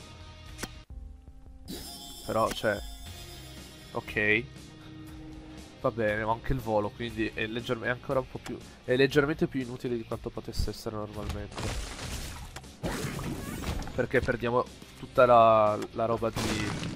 Però, cioè... Ok. Va bene, ho anche il volo, quindi è ancora un po' più... È leggermente più inutile di quanto potesse essere normalmente. Perché perdiamo tutta la roba di...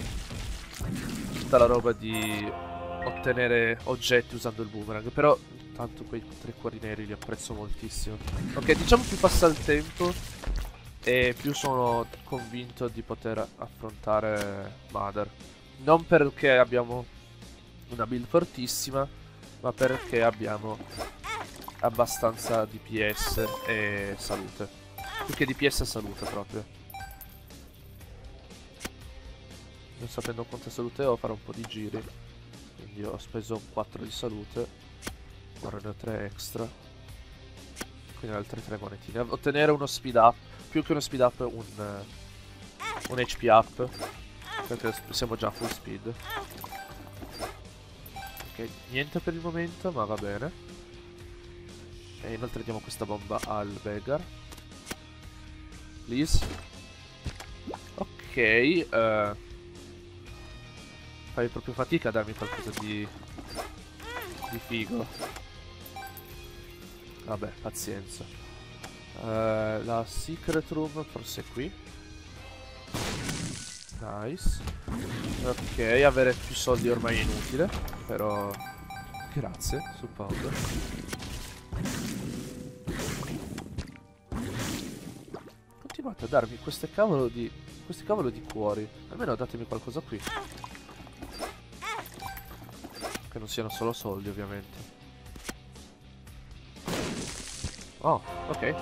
Tutta la roba di... ottenere oggetti usando il boomerang. Però tanto quei 3 cuori neri li apprezzo moltissimo. Ok, diciamo più passa il tempo e più sono convinto di poter affrontare Mother. Non perché abbiamo una build fortissima, ma perché abbiamo abbastanza DPS e salute. Più che DPS e salute proprio. Non sapendo quanta salute ho, farò un po' di giri. Quindi ho speso 4 di salute. Ora ne ho 3 extra. Quindi altre 3 monetine. Ottenere uno speed up. Più che uno speed up, un HP up. Perché siamo già full speed. Ok, niente per il momento, ma va bene. E inoltre diamo questa bomba al beggar. Please. Ok, fai proprio fatica a darmi qualcosa di figo. Vabbè, pazienza. La secret room forse è qui. Nice. Ok, avere più soldi ormai è inutile. Però grazie, suppongo. Continuate a darmi questi cavolo di cuori. Almeno datemi qualcosa qui. Che non siano solo soldi, ovviamente. Oh, ok.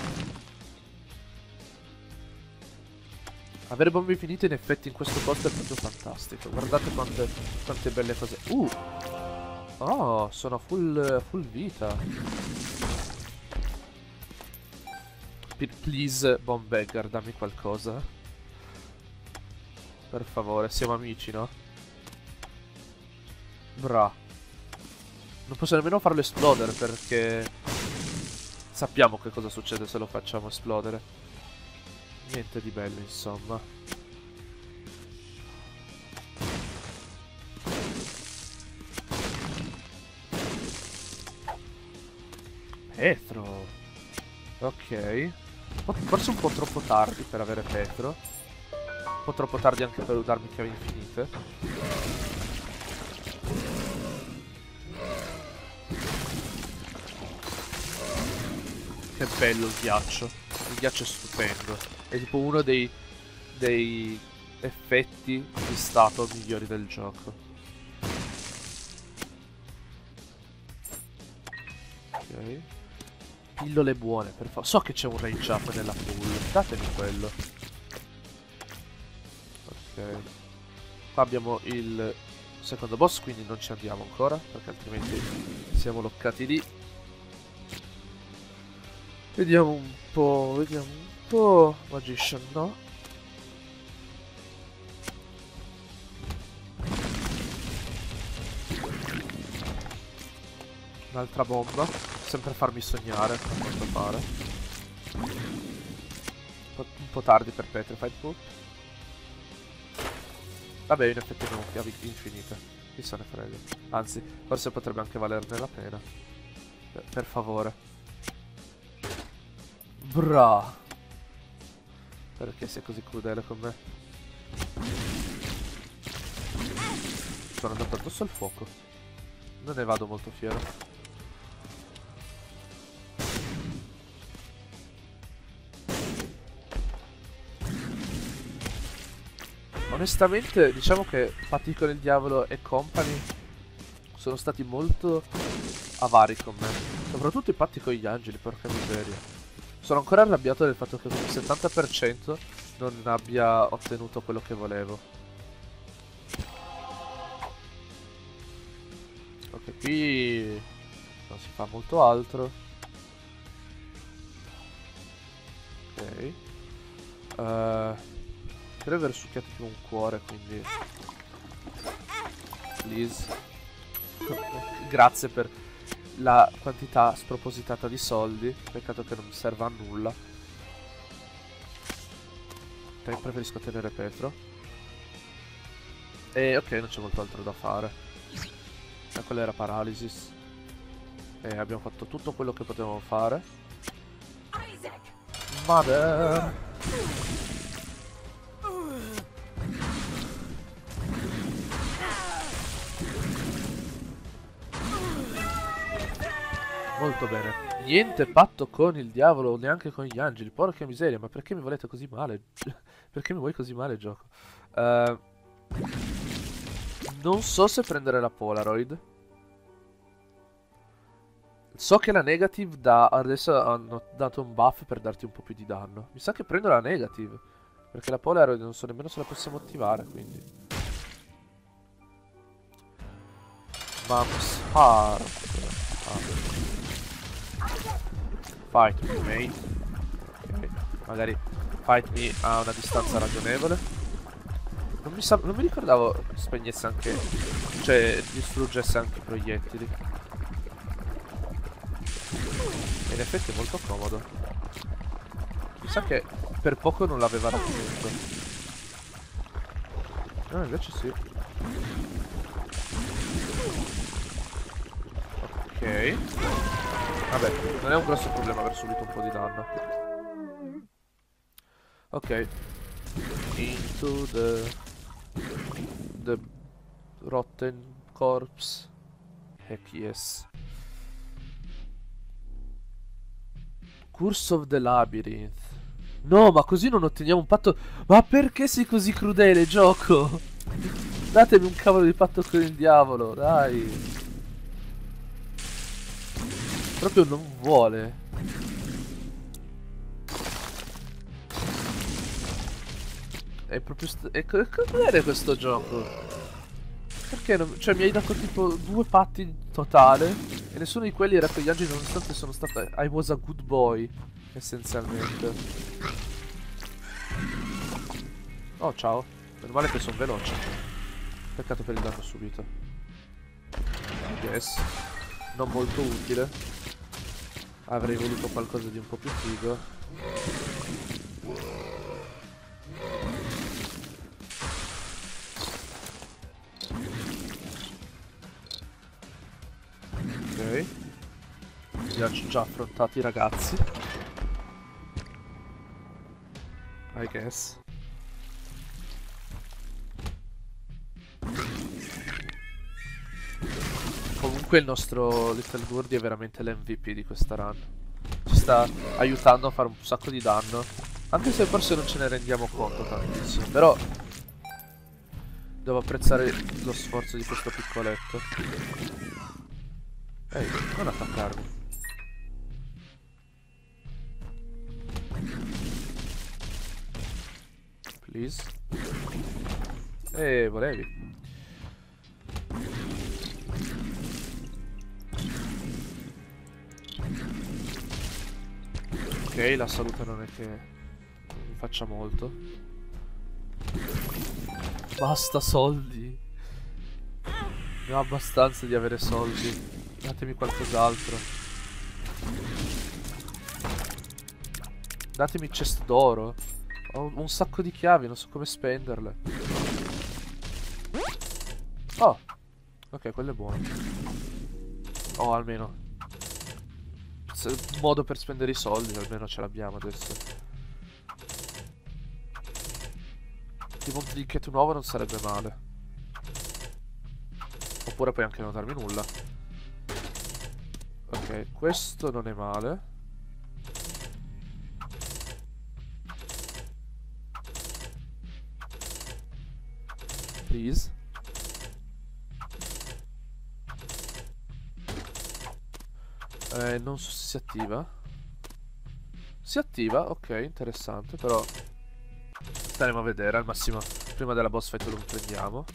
Avere bombe infinite in effetti in questo posto è proprio fantastico. Guardate quante belle cose. Oh, sono full vita. Please, Bomb Beggar, dammi qualcosa. Per favore, siamo amici, no? Bra. Non posso nemmeno farlo esplodere perché sappiamo che cosa succede se lo facciamo esplodere. Niente di bello, insomma. Petro. Ok. Forse un po' troppo tardi per avere Petro. Un po' troppo tardi anche per darmi chiavi infinite. Che bello il ghiaccio. Il ghiaccio è stupendo. È tipo uno dei effetti di stato migliori del gioco. Ok. Pillole buone, per favore. So che c'è un range up nella pool. Datemi quello. Ok. Qua abbiamo il secondo boss, quindi non ci andiamo ancora, perché altrimenti siamo bloccati lì. Vediamo un po', vediamo un po'. Magician, no? Un'altra bomba. Sempre farmi sognare, a quanto pare. Un po' tardi per Petrified Poop. Vabbè, in effetti abbiamo chiavi infinite. Chi se ne frega. Anzi, forse potrebbe anche valerne la pena. Per favore. Bra. Perché sei così crudele con me? Sono andato addosso al fuoco. Non ne vado molto fiero. Onestamente, diciamo che Patti con il Diavolo e Company sono stati molto avari con me. Soprattutto i Patti con gli Angeli, porca miseria. Sono ancora arrabbiato del fatto che con il 70% non abbia ottenuto quello che volevo. Ok, qui non si fa molto altro. Ok. Credo di aver succhiato più un cuore, quindi please. Grazie per la quantità spropositata di soldi. Peccato che non serva a nulla. Preferisco tenere Petro. E ok, non c'è molto altro da fare. Quella era Paralysis. E abbiamo fatto tutto quello che potevamo fare. Mother. molto bene. Niente patto con il diavolo, neanche con gli angeli. Porca miseria, ma perché mi volete così male? Perché mi vuoi così male, gioco? Non so se prendere la Polaroid. So che la negative adesso hanno dato un buff per darti un po' più di danno. Mi sa che prendo la negative. Perché la Polaroid non so nemmeno se la possiamo attivare, quindi. Mum's Heart. Fight me, mate. Ok, magari fight me a una distanza ragionevole. Non mi ricordavo spegnesse anche. Cioè, distruggesse anche i proiettili. In effetti è molto comodo. Mi sa che per poco non l'aveva raggiunto. No, invece sì. Ok. Vabbè, non è un grosso problema aver subito un po' di danno. Ok. Into the rotten corpse. Heck yes. Curse of the Labyrinth. No, ma così non otteniamo un patto. Ma perché sei così crudele, gioco? Datemi un cavolo di patto con il diavolo, dai. Proprio non vuole. È proprio cos'è questo gioco? Perché non... Cioè mi hai dato tipo 2 patti in totale e nessuno di quelli era con gli angeli, nonostante sono stato... I was a good boy, essenzialmente. Oh, ciao. Meno male che sono veloce. Peccato per il danno subito. Yes. Non molto utile. Avrei voluto qualcosa di un po' più figo. Ok. Li ho già affrontati i ragazzi. I guess. Comunque il nostro Little Birdie è veramente l'MVP di questa run. Ci sta aiutando a fare un sacco di danno. Anche se forse non ce ne rendiamo conto tantissimo. Però devo apprezzare lo sforzo di questo piccoletto. Ehi, non attaccarmi. Please. Volevi. Ok, la salute non è che mi faccia molto. Basta soldi. Ne ho abbastanza di avere soldi. Datemi qualcos'altro. Datemi chest d'oro. Ho un sacco di chiavi, non so come spenderle. Oh. Ok, quello è buono. Oh, almeno un modo per spendere i soldi, almeno ce l'abbiamo adesso. Tipo un trinket nuovo non sarebbe male. Oppure puoi anche non darmi nulla. Ok, questo non è male. Please. Non so se si attiva. Si attiva, ok, interessante, però staremo a vedere, al massimo prima della boss fight lo prendiamo.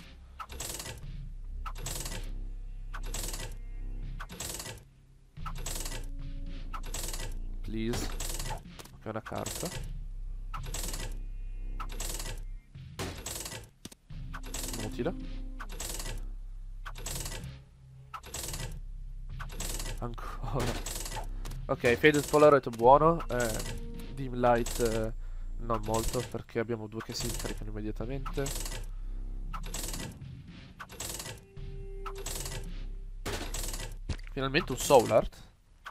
Please. Ok, una carta. Inutile. Ancora. Ok, Faded Polaroid buono. Dim Light non molto, perché abbiamo 2 che si incaricano immediatamente. Finalmente un Soul Art.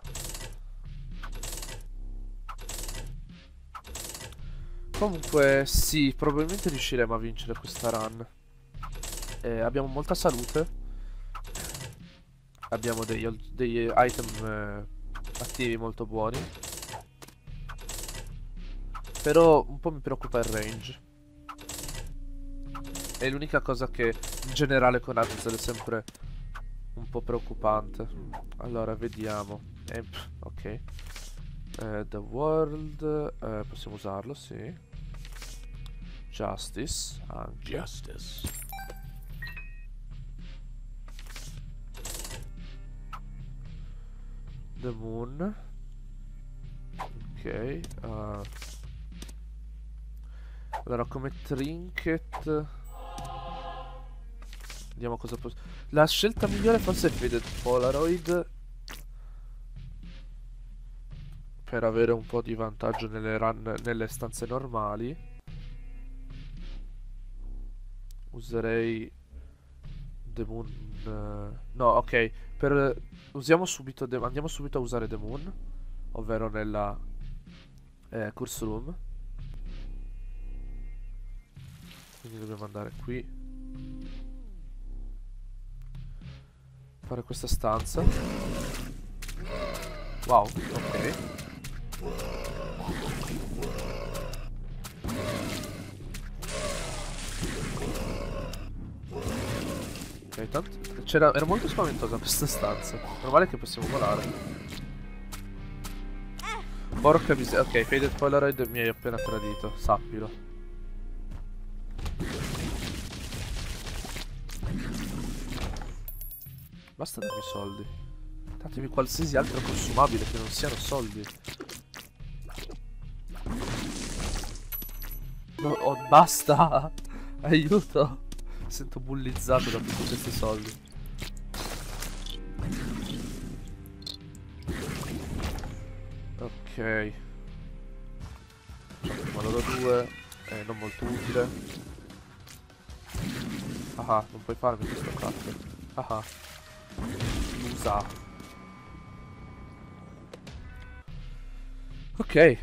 Comunque sì, probabilmente riusciremo a vincere questa run. Abbiamo molta salute. Abbiamo degli item attivi molto buoni. Però un po' mi preoccupa il range. È l'unica cosa che in generale con Azazel è sempre un po' preoccupante. Allora, vediamo. Ok. The World. Possiamo usarlo, sì. Justice, anche. Justice. The Moon. Ok. Allora, come trinket... Vediamo cosa posso... La scelta migliore forse è Faded Polaroid. Per avere un po' di vantaggio nelle run, nelle stanze normali. Userei The Moon. No, ok. Usiamo subito andiamo subito a usare The Moon. Ovvero nella Curse Room. Quindi dobbiamo andare qui. Fare questa stanza. Wow, ok. Ok, tanto era molto spaventosa questa stanza. Meno male che possiamo volare. Porca miseria. Ok, Faded Polaroid mi hai appena tradito, sappilo. Basta darmi soldi. Datemi qualsiasi altro consumabile che non siano soldi. No, oh, basta! Aiuto! Mi sento bullizzato da tutti questi soldi. Ok. Facciamo loro due. Non molto utile. Ah, non puoi farmi questo cazzo. Ah. Usa. Ok.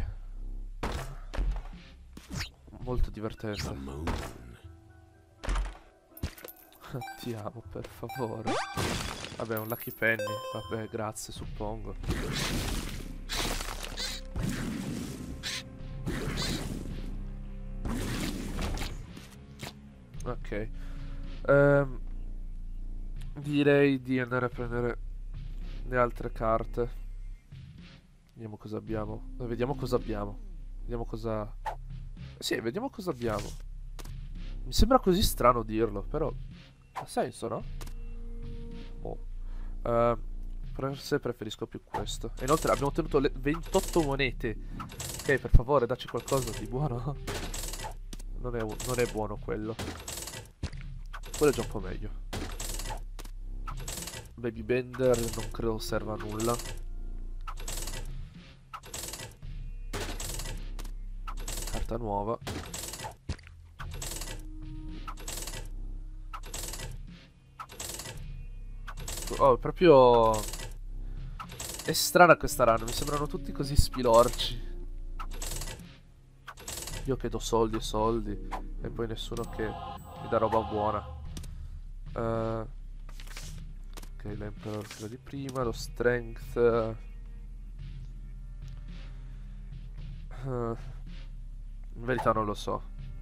Molto divertente. Ti amo, per favore. Vabbè, un Lucky Penny. Vabbè, grazie, suppongo. Ok. Direi di andare a prendere le altre carte. Vediamo cosa abbiamo. Vediamo cosa abbiamo. Vediamo cosa... Sì, vediamo cosa abbiamo. Mi sembra così strano dirlo, però ha senso, no? Oh. Forse preferisco più questo. E inoltre abbiamo ottenuto le 28 monete. Ok, per favore, dacci qualcosa di buono. Non è buono quello. Quello è già un po' meglio. Baby Bender non credo serva a nulla. Carta nuova. Oh, proprio... È strana questa run, mi sembrano tutti così spilorci. Io che do soldi e soldi e poi nessuno che mi dà roba buona. Ok, l'Emperor quello di prima, lo Strength. In verità non lo so.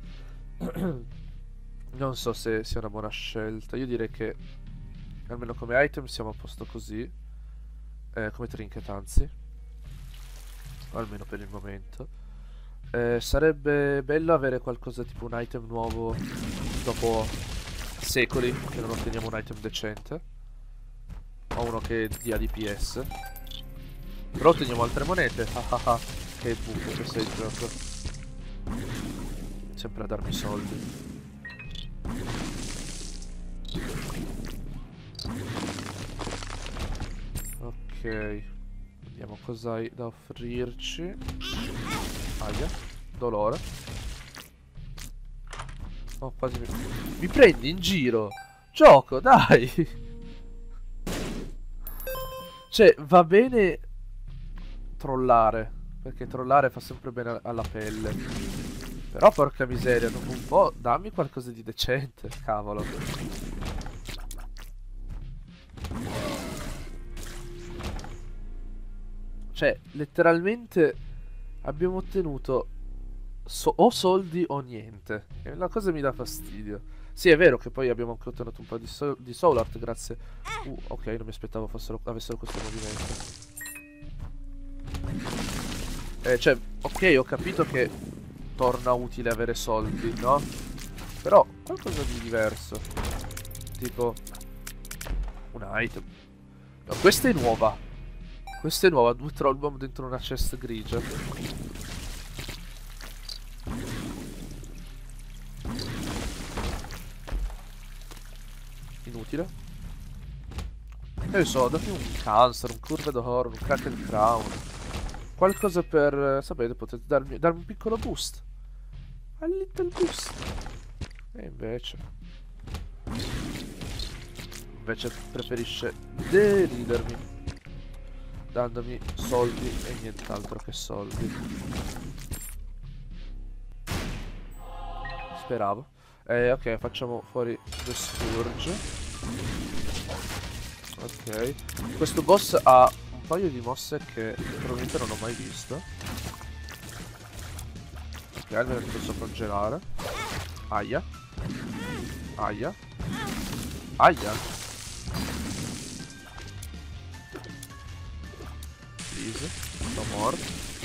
Non so se sia una buona scelta. Io direi che almeno come item siamo a posto così. Come trinket anzi. Almeno per il momento. Sarebbe bello avere qualcosa tipo un item nuovo dopo secoli che non otteniamo un item decente. O uno che dia DPS. Però otteniamo altre monete. Che buco questo è il gioco. Sempre a darmi soldi. Ok. Vediamo cosa hai da offrirci. Aia. Dolore. Oh, quasi mi prendi in giro. Gioco, dai. Cioè, va bene trollare. Perché trollare fa sempre bene alla pelle. Però porca miseria, dopo un po' dammi qualcosa di decente. Cavolo. Cioè, letteralmente abbiamo ottenuto o soldi o niente. E la cosa mi dà fastidio. Sì, è vero che poi abbiamo anche ottenuto un po' di soul art grazie. Ok, non mi aspettavo avessero questo movimento. Cioè, ok, ho capito che torna utile avere soldi, no? Però qualcosa di diverso. Tipo un item. No, questa è nuova. Questa è nuova, 2 troll bomb dentro una chest grigia. Inutile. E so, datti un cancer, un curved horror, un cracked crown. Qualcosa per... sapete, potete darmi un piccolo boost. A little boost. E invece... preferisce deridermi. Dandomi soldi e nient'altro che soldi. Speravo. Ok, facciamo fuori The Scourge. Ok. Questo boss ha un paio di mosse che probabilmente non ho mai visto. Ok, almeno li posso congelare. Aia. Aia. Aia. Please. No more.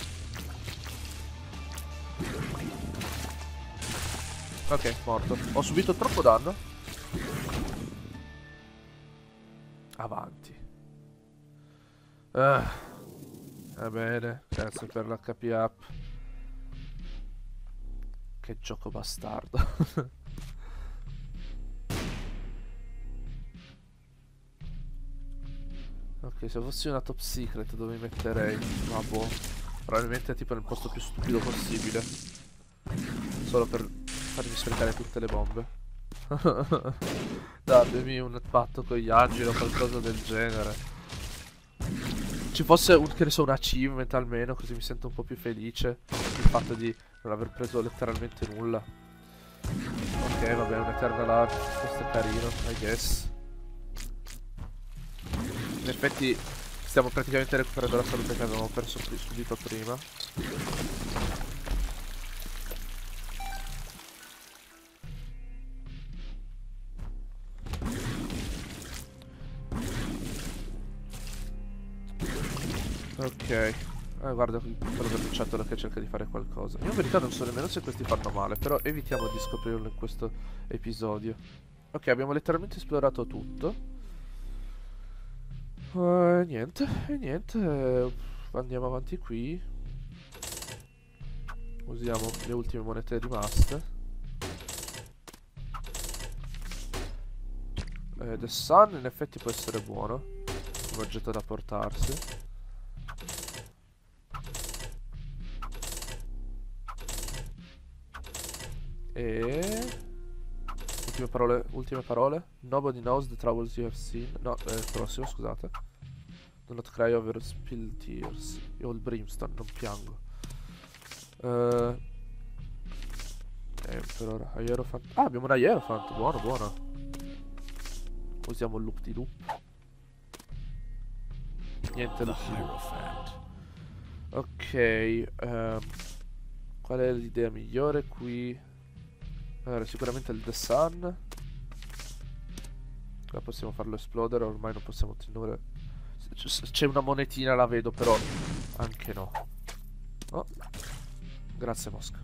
Ok, morto. Ho subito troppo danno. Avanti. Va bene. Grazie per l'HP up. Che gioco bastardo. Ok, se fossi una top secret dove mi metterei? Ma boh. Probabilmente tipo nel posto più stupido possibile. Solo per farmi sprecare tutte le bombe. Datemi un patto con gli angeli o qualcosa del genere. Ci fosse un, che ne so, un achievement almeno, così mi sento un po' più felice. Il fatto di non aver preso letteralmente nulla. Ok, vabbè, un Eternal Art. Questo è carino, I guess. In effetti stiamo praticamente recuperando la salute che avevamo perso subito prima. Ok. Guarda quello vermiciattolo che cerca di fare qualcosa. Io in verità non so nemmeno se questi fanno male, però evitiamo di scoprirlo in questo episodio. Ok, abbiamo letteralmente esplorato tutto. Niente, andiamo avanti qui. Usiamo le ultime monete rimaste. The Sun in effetti può essere buono come oggetto da portarsi. E... ultime parole. Nobody knows the troubles you have seen. No, prossimo, scusate. Do not cry over spilled tears. Io ho il brimstone, non piango. Emperor, Hierophant. Ah, abbiamo una Hierophant, buono, buono. Usiamo il loop di loop. Niente loop di loop. Ok, qual è l'idea migliore qui? Allora, sicuramente il The Sun. Qua possiamo farlo esplodere, ormai non possiamo ottenere. C'è una monetina, la vedo, però anche no. Oh, grazie Mosca.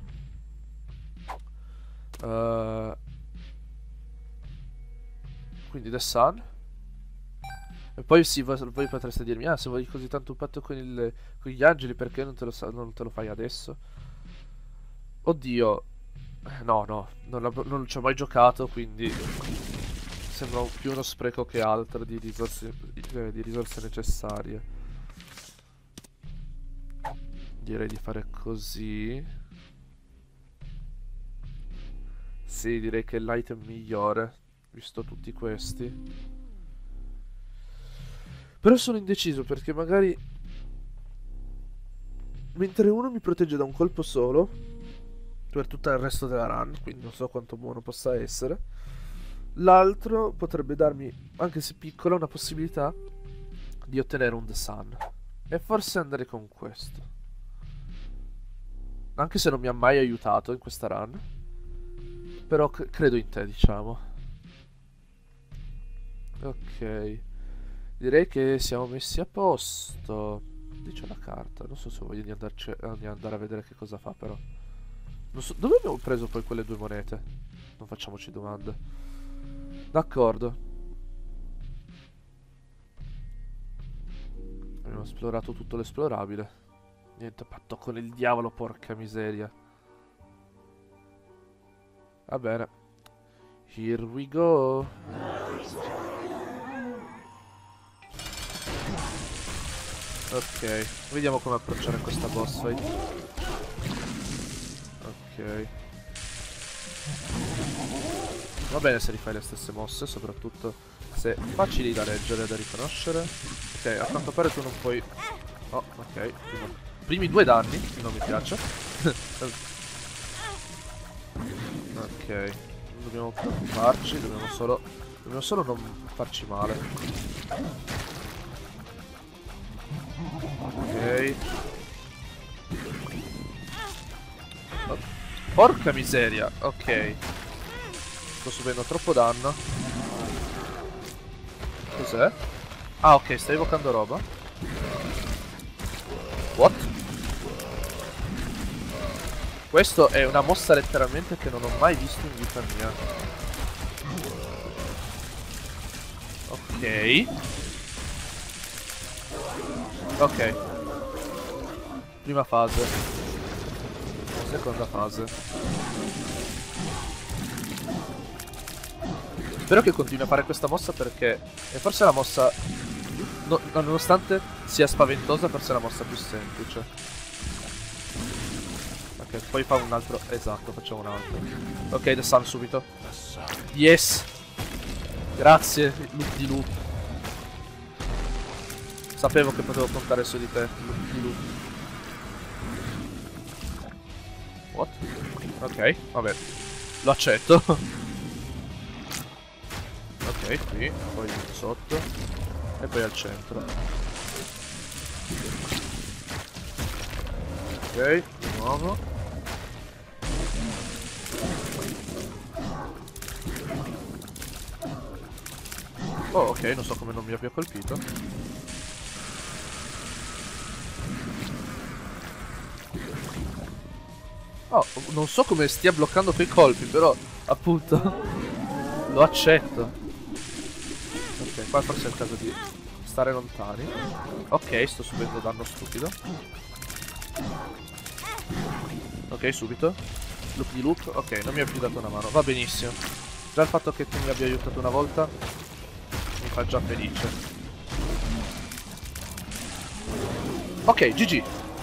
Quindi The Sun. E poi sì, voi potreste dirmi, ah, se vuoi così tanto un patto con gli angeli, perché non te lo fai adesso? Oddio. No, non ci ho mai giocato, quindi sembra più uno spreco che altro di risorse necessarie. Direi di fare così. Sì, direi che è l'item migliore, visto tutti questi. Però sono indeciso perché magari mentre uno mi protegge da un colpo solo per tutto il resto della run, quindi non so quanto buono possa essere, l'altro potrebbe darmi, anche se piccola, una possibilità di ottenere un The Sun. E forse andrei con questo. Anche se non mi ha mai aiutato in questa run. Però credo in te, diciamo. Ok. Direi che siamo messi a posto. Lì c'è la carta. Non so se voglio di andare a vedere che cosa fa, però. Non so, dove abbiamo preso poi quelle 2 monete? Non facciamoci domande. D'accordo. Abbiamo esplorato tutto l'esplorabile. Niente patto con il diavolo, porca miseria. Va bene. Here we go. Ok, vediamo come approcciare questa boss fight. Ok. Va bene se rifai le stesse mosse, soprattutto se facili da leggere e da riconoscere. Ok, a quanto pare tu non puoi... Oh, ok. Primi 2 danni, non mi piace. Ok, non dobbiamo preoccuparci, dobbiamo solo non farci male. Ok. Oh, porca miseria, ok. Sto subendo troppo danno. Cos'è? Ah, ok, stai evocando roba. What? Questo è una mossa letteralmente che non ho mai visto in vita mia. Ok. Ok. Prima fase. Seconda fase. Spero che continui a fare questa mossa perché è forse la mossa... nonostante sia spaventosa, forse è la mossa più semplice. Ok, poi fa un altro... Esatto, facciamo un altro. Ok, The Sun subito. Yes! Grazie, loop di loop. Sapevo che potevo contare su di te, loop di loop. What? Ok, vabbè. Lo accetto. Ok, qui, poi sotto. E poi al centro. Ok, di nuovo. Oh, ok, non so come non mi abbia colpito. Oh, non so come stia bloccando quei colpi, però, appunto, lo accetto. Ok, qua forse è il caso di stare lontani. Ok, sto subendo danno stupido. Ok, subito. Loop di loop. Ok, non mi ha più dato una mano. Va benissimo. Già il fatto che tu mi abbia aiutato una volta mi fa già felice. Ok, GG.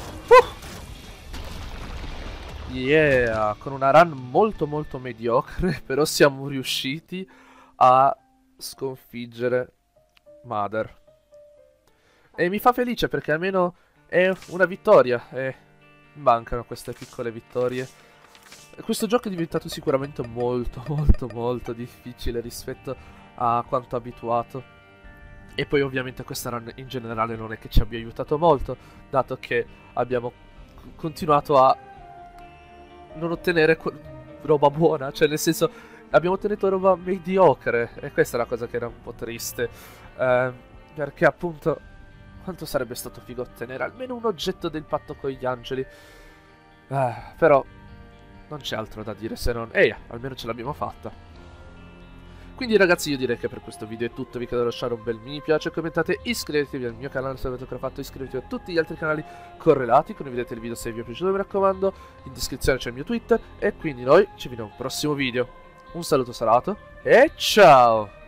Yeah, con una run molto molto mediocre, però siamo riusciti a sconfiggere Mother. E mi fa felice perché almeno è una vittoria e mancano queste piccole vittorie. Questo gioco è diventato sicuramente molto molto molto difficile rispetto a quanto abituato. E poi ovviamente questa run in generale non è che ci abbia aiutato molto, dato che abbiamo continuato a non ottenere roba buona, cioè nel senso abbiamo ottenuto roba mediocre e questa è la cosa che era un po' triste, perché appunto quanto sarebbe stato figo ottenere almeno un oggetto del patto con gli angeli, però non c'è altro da dire se non ehi, almeno ce l'abbiamo fatta. Quindi ragazzi io direi che per questo video è tutto, vi chiedo di lasciare un bel mi piace, commentate, iscrivetevi al mio canale se avete ancora fatto, iscrivetevi a tutti gli altri canali correlati, condividete il video se vi è piaciuto mi raccomando, in descrizione c'è il mio Twitter e quindi noi ci vediamo al prossimo video. Un saluto salato e ciao!